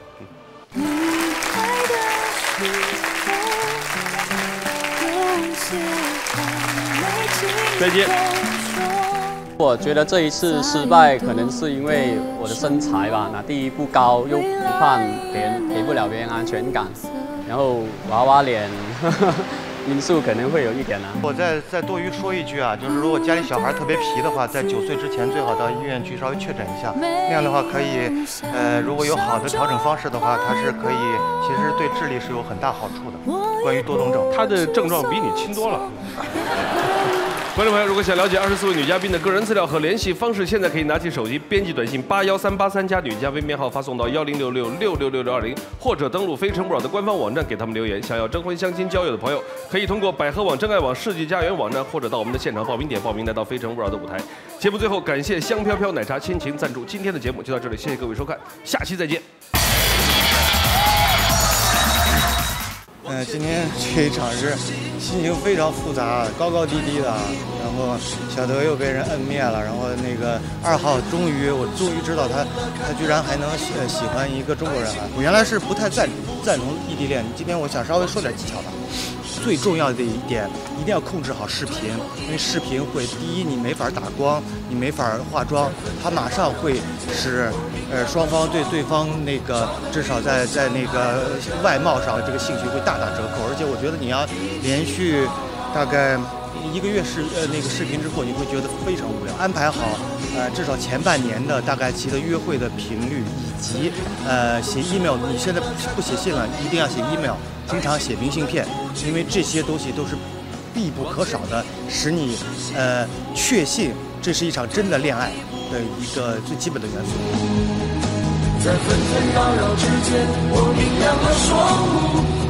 再见。 我觉得这一次失败可能是因为我的身材吧，那第一不高又不胖，给人给不了别人安全感，然后娃娃脸呵呵因素可能会有一点啊。 我再再多余说一句啊，就是如果家里小孩特别皮的话，在九岁之前最好到医院去稍微确诊一下，那样的话可以，呃，如果有好的调整方式的话，它是可以，其实对智力是有很大好处的。关于多动症， 他的症状比你轻多了。 观众朋友，如果想了解二十四位女嘉宾的个人资料和联系方式，现在可以拿起手机编辑短信八幺三八三加女嘉宾编号发送到幺零六六六六六六二零，或者登录非诚勿扰的官方网站给他们留言。想要征婚、相亲、交友的朋友，可以通过百合网、真爱网、世纪佳缘网站，或者到我们的现场报名点报名，来到非诚勿扰的舞台。节目最后，感谢香飘飘奶茶亲情赞助，今天的节目就到这里，谢谢各位收看，下期再见。 呃，今天这一场是心情非常复杂，高高低低的。然后小德又被人摁灭了，然后那个二号终于，我终于知道他，他居然还能喜喜欢一个中国人了。我原来是不太赞赞同异地恋，今天我想稍微说点技巧吧。最重要的一点，一定要控制好视频，因为视频会第一你没法打光，你没法化妆，它马上会使呃双方对对方那个至少在在那个外貌上这个兴趣会大打折扣，而且我觉得你要连续大概一个月视呃那个视频之后，你会觉得非常无聊。安排好呃至少前半年的大概其的约会的频率，以及呃写 email， 你现在不写信了，一定要写 email。经常写明信片，因为这些东西都是必不可少的，使你呃确信这是一场真的恋爱的一个最基本的元素。 在纷纷扰扰之间，我明亮了双目。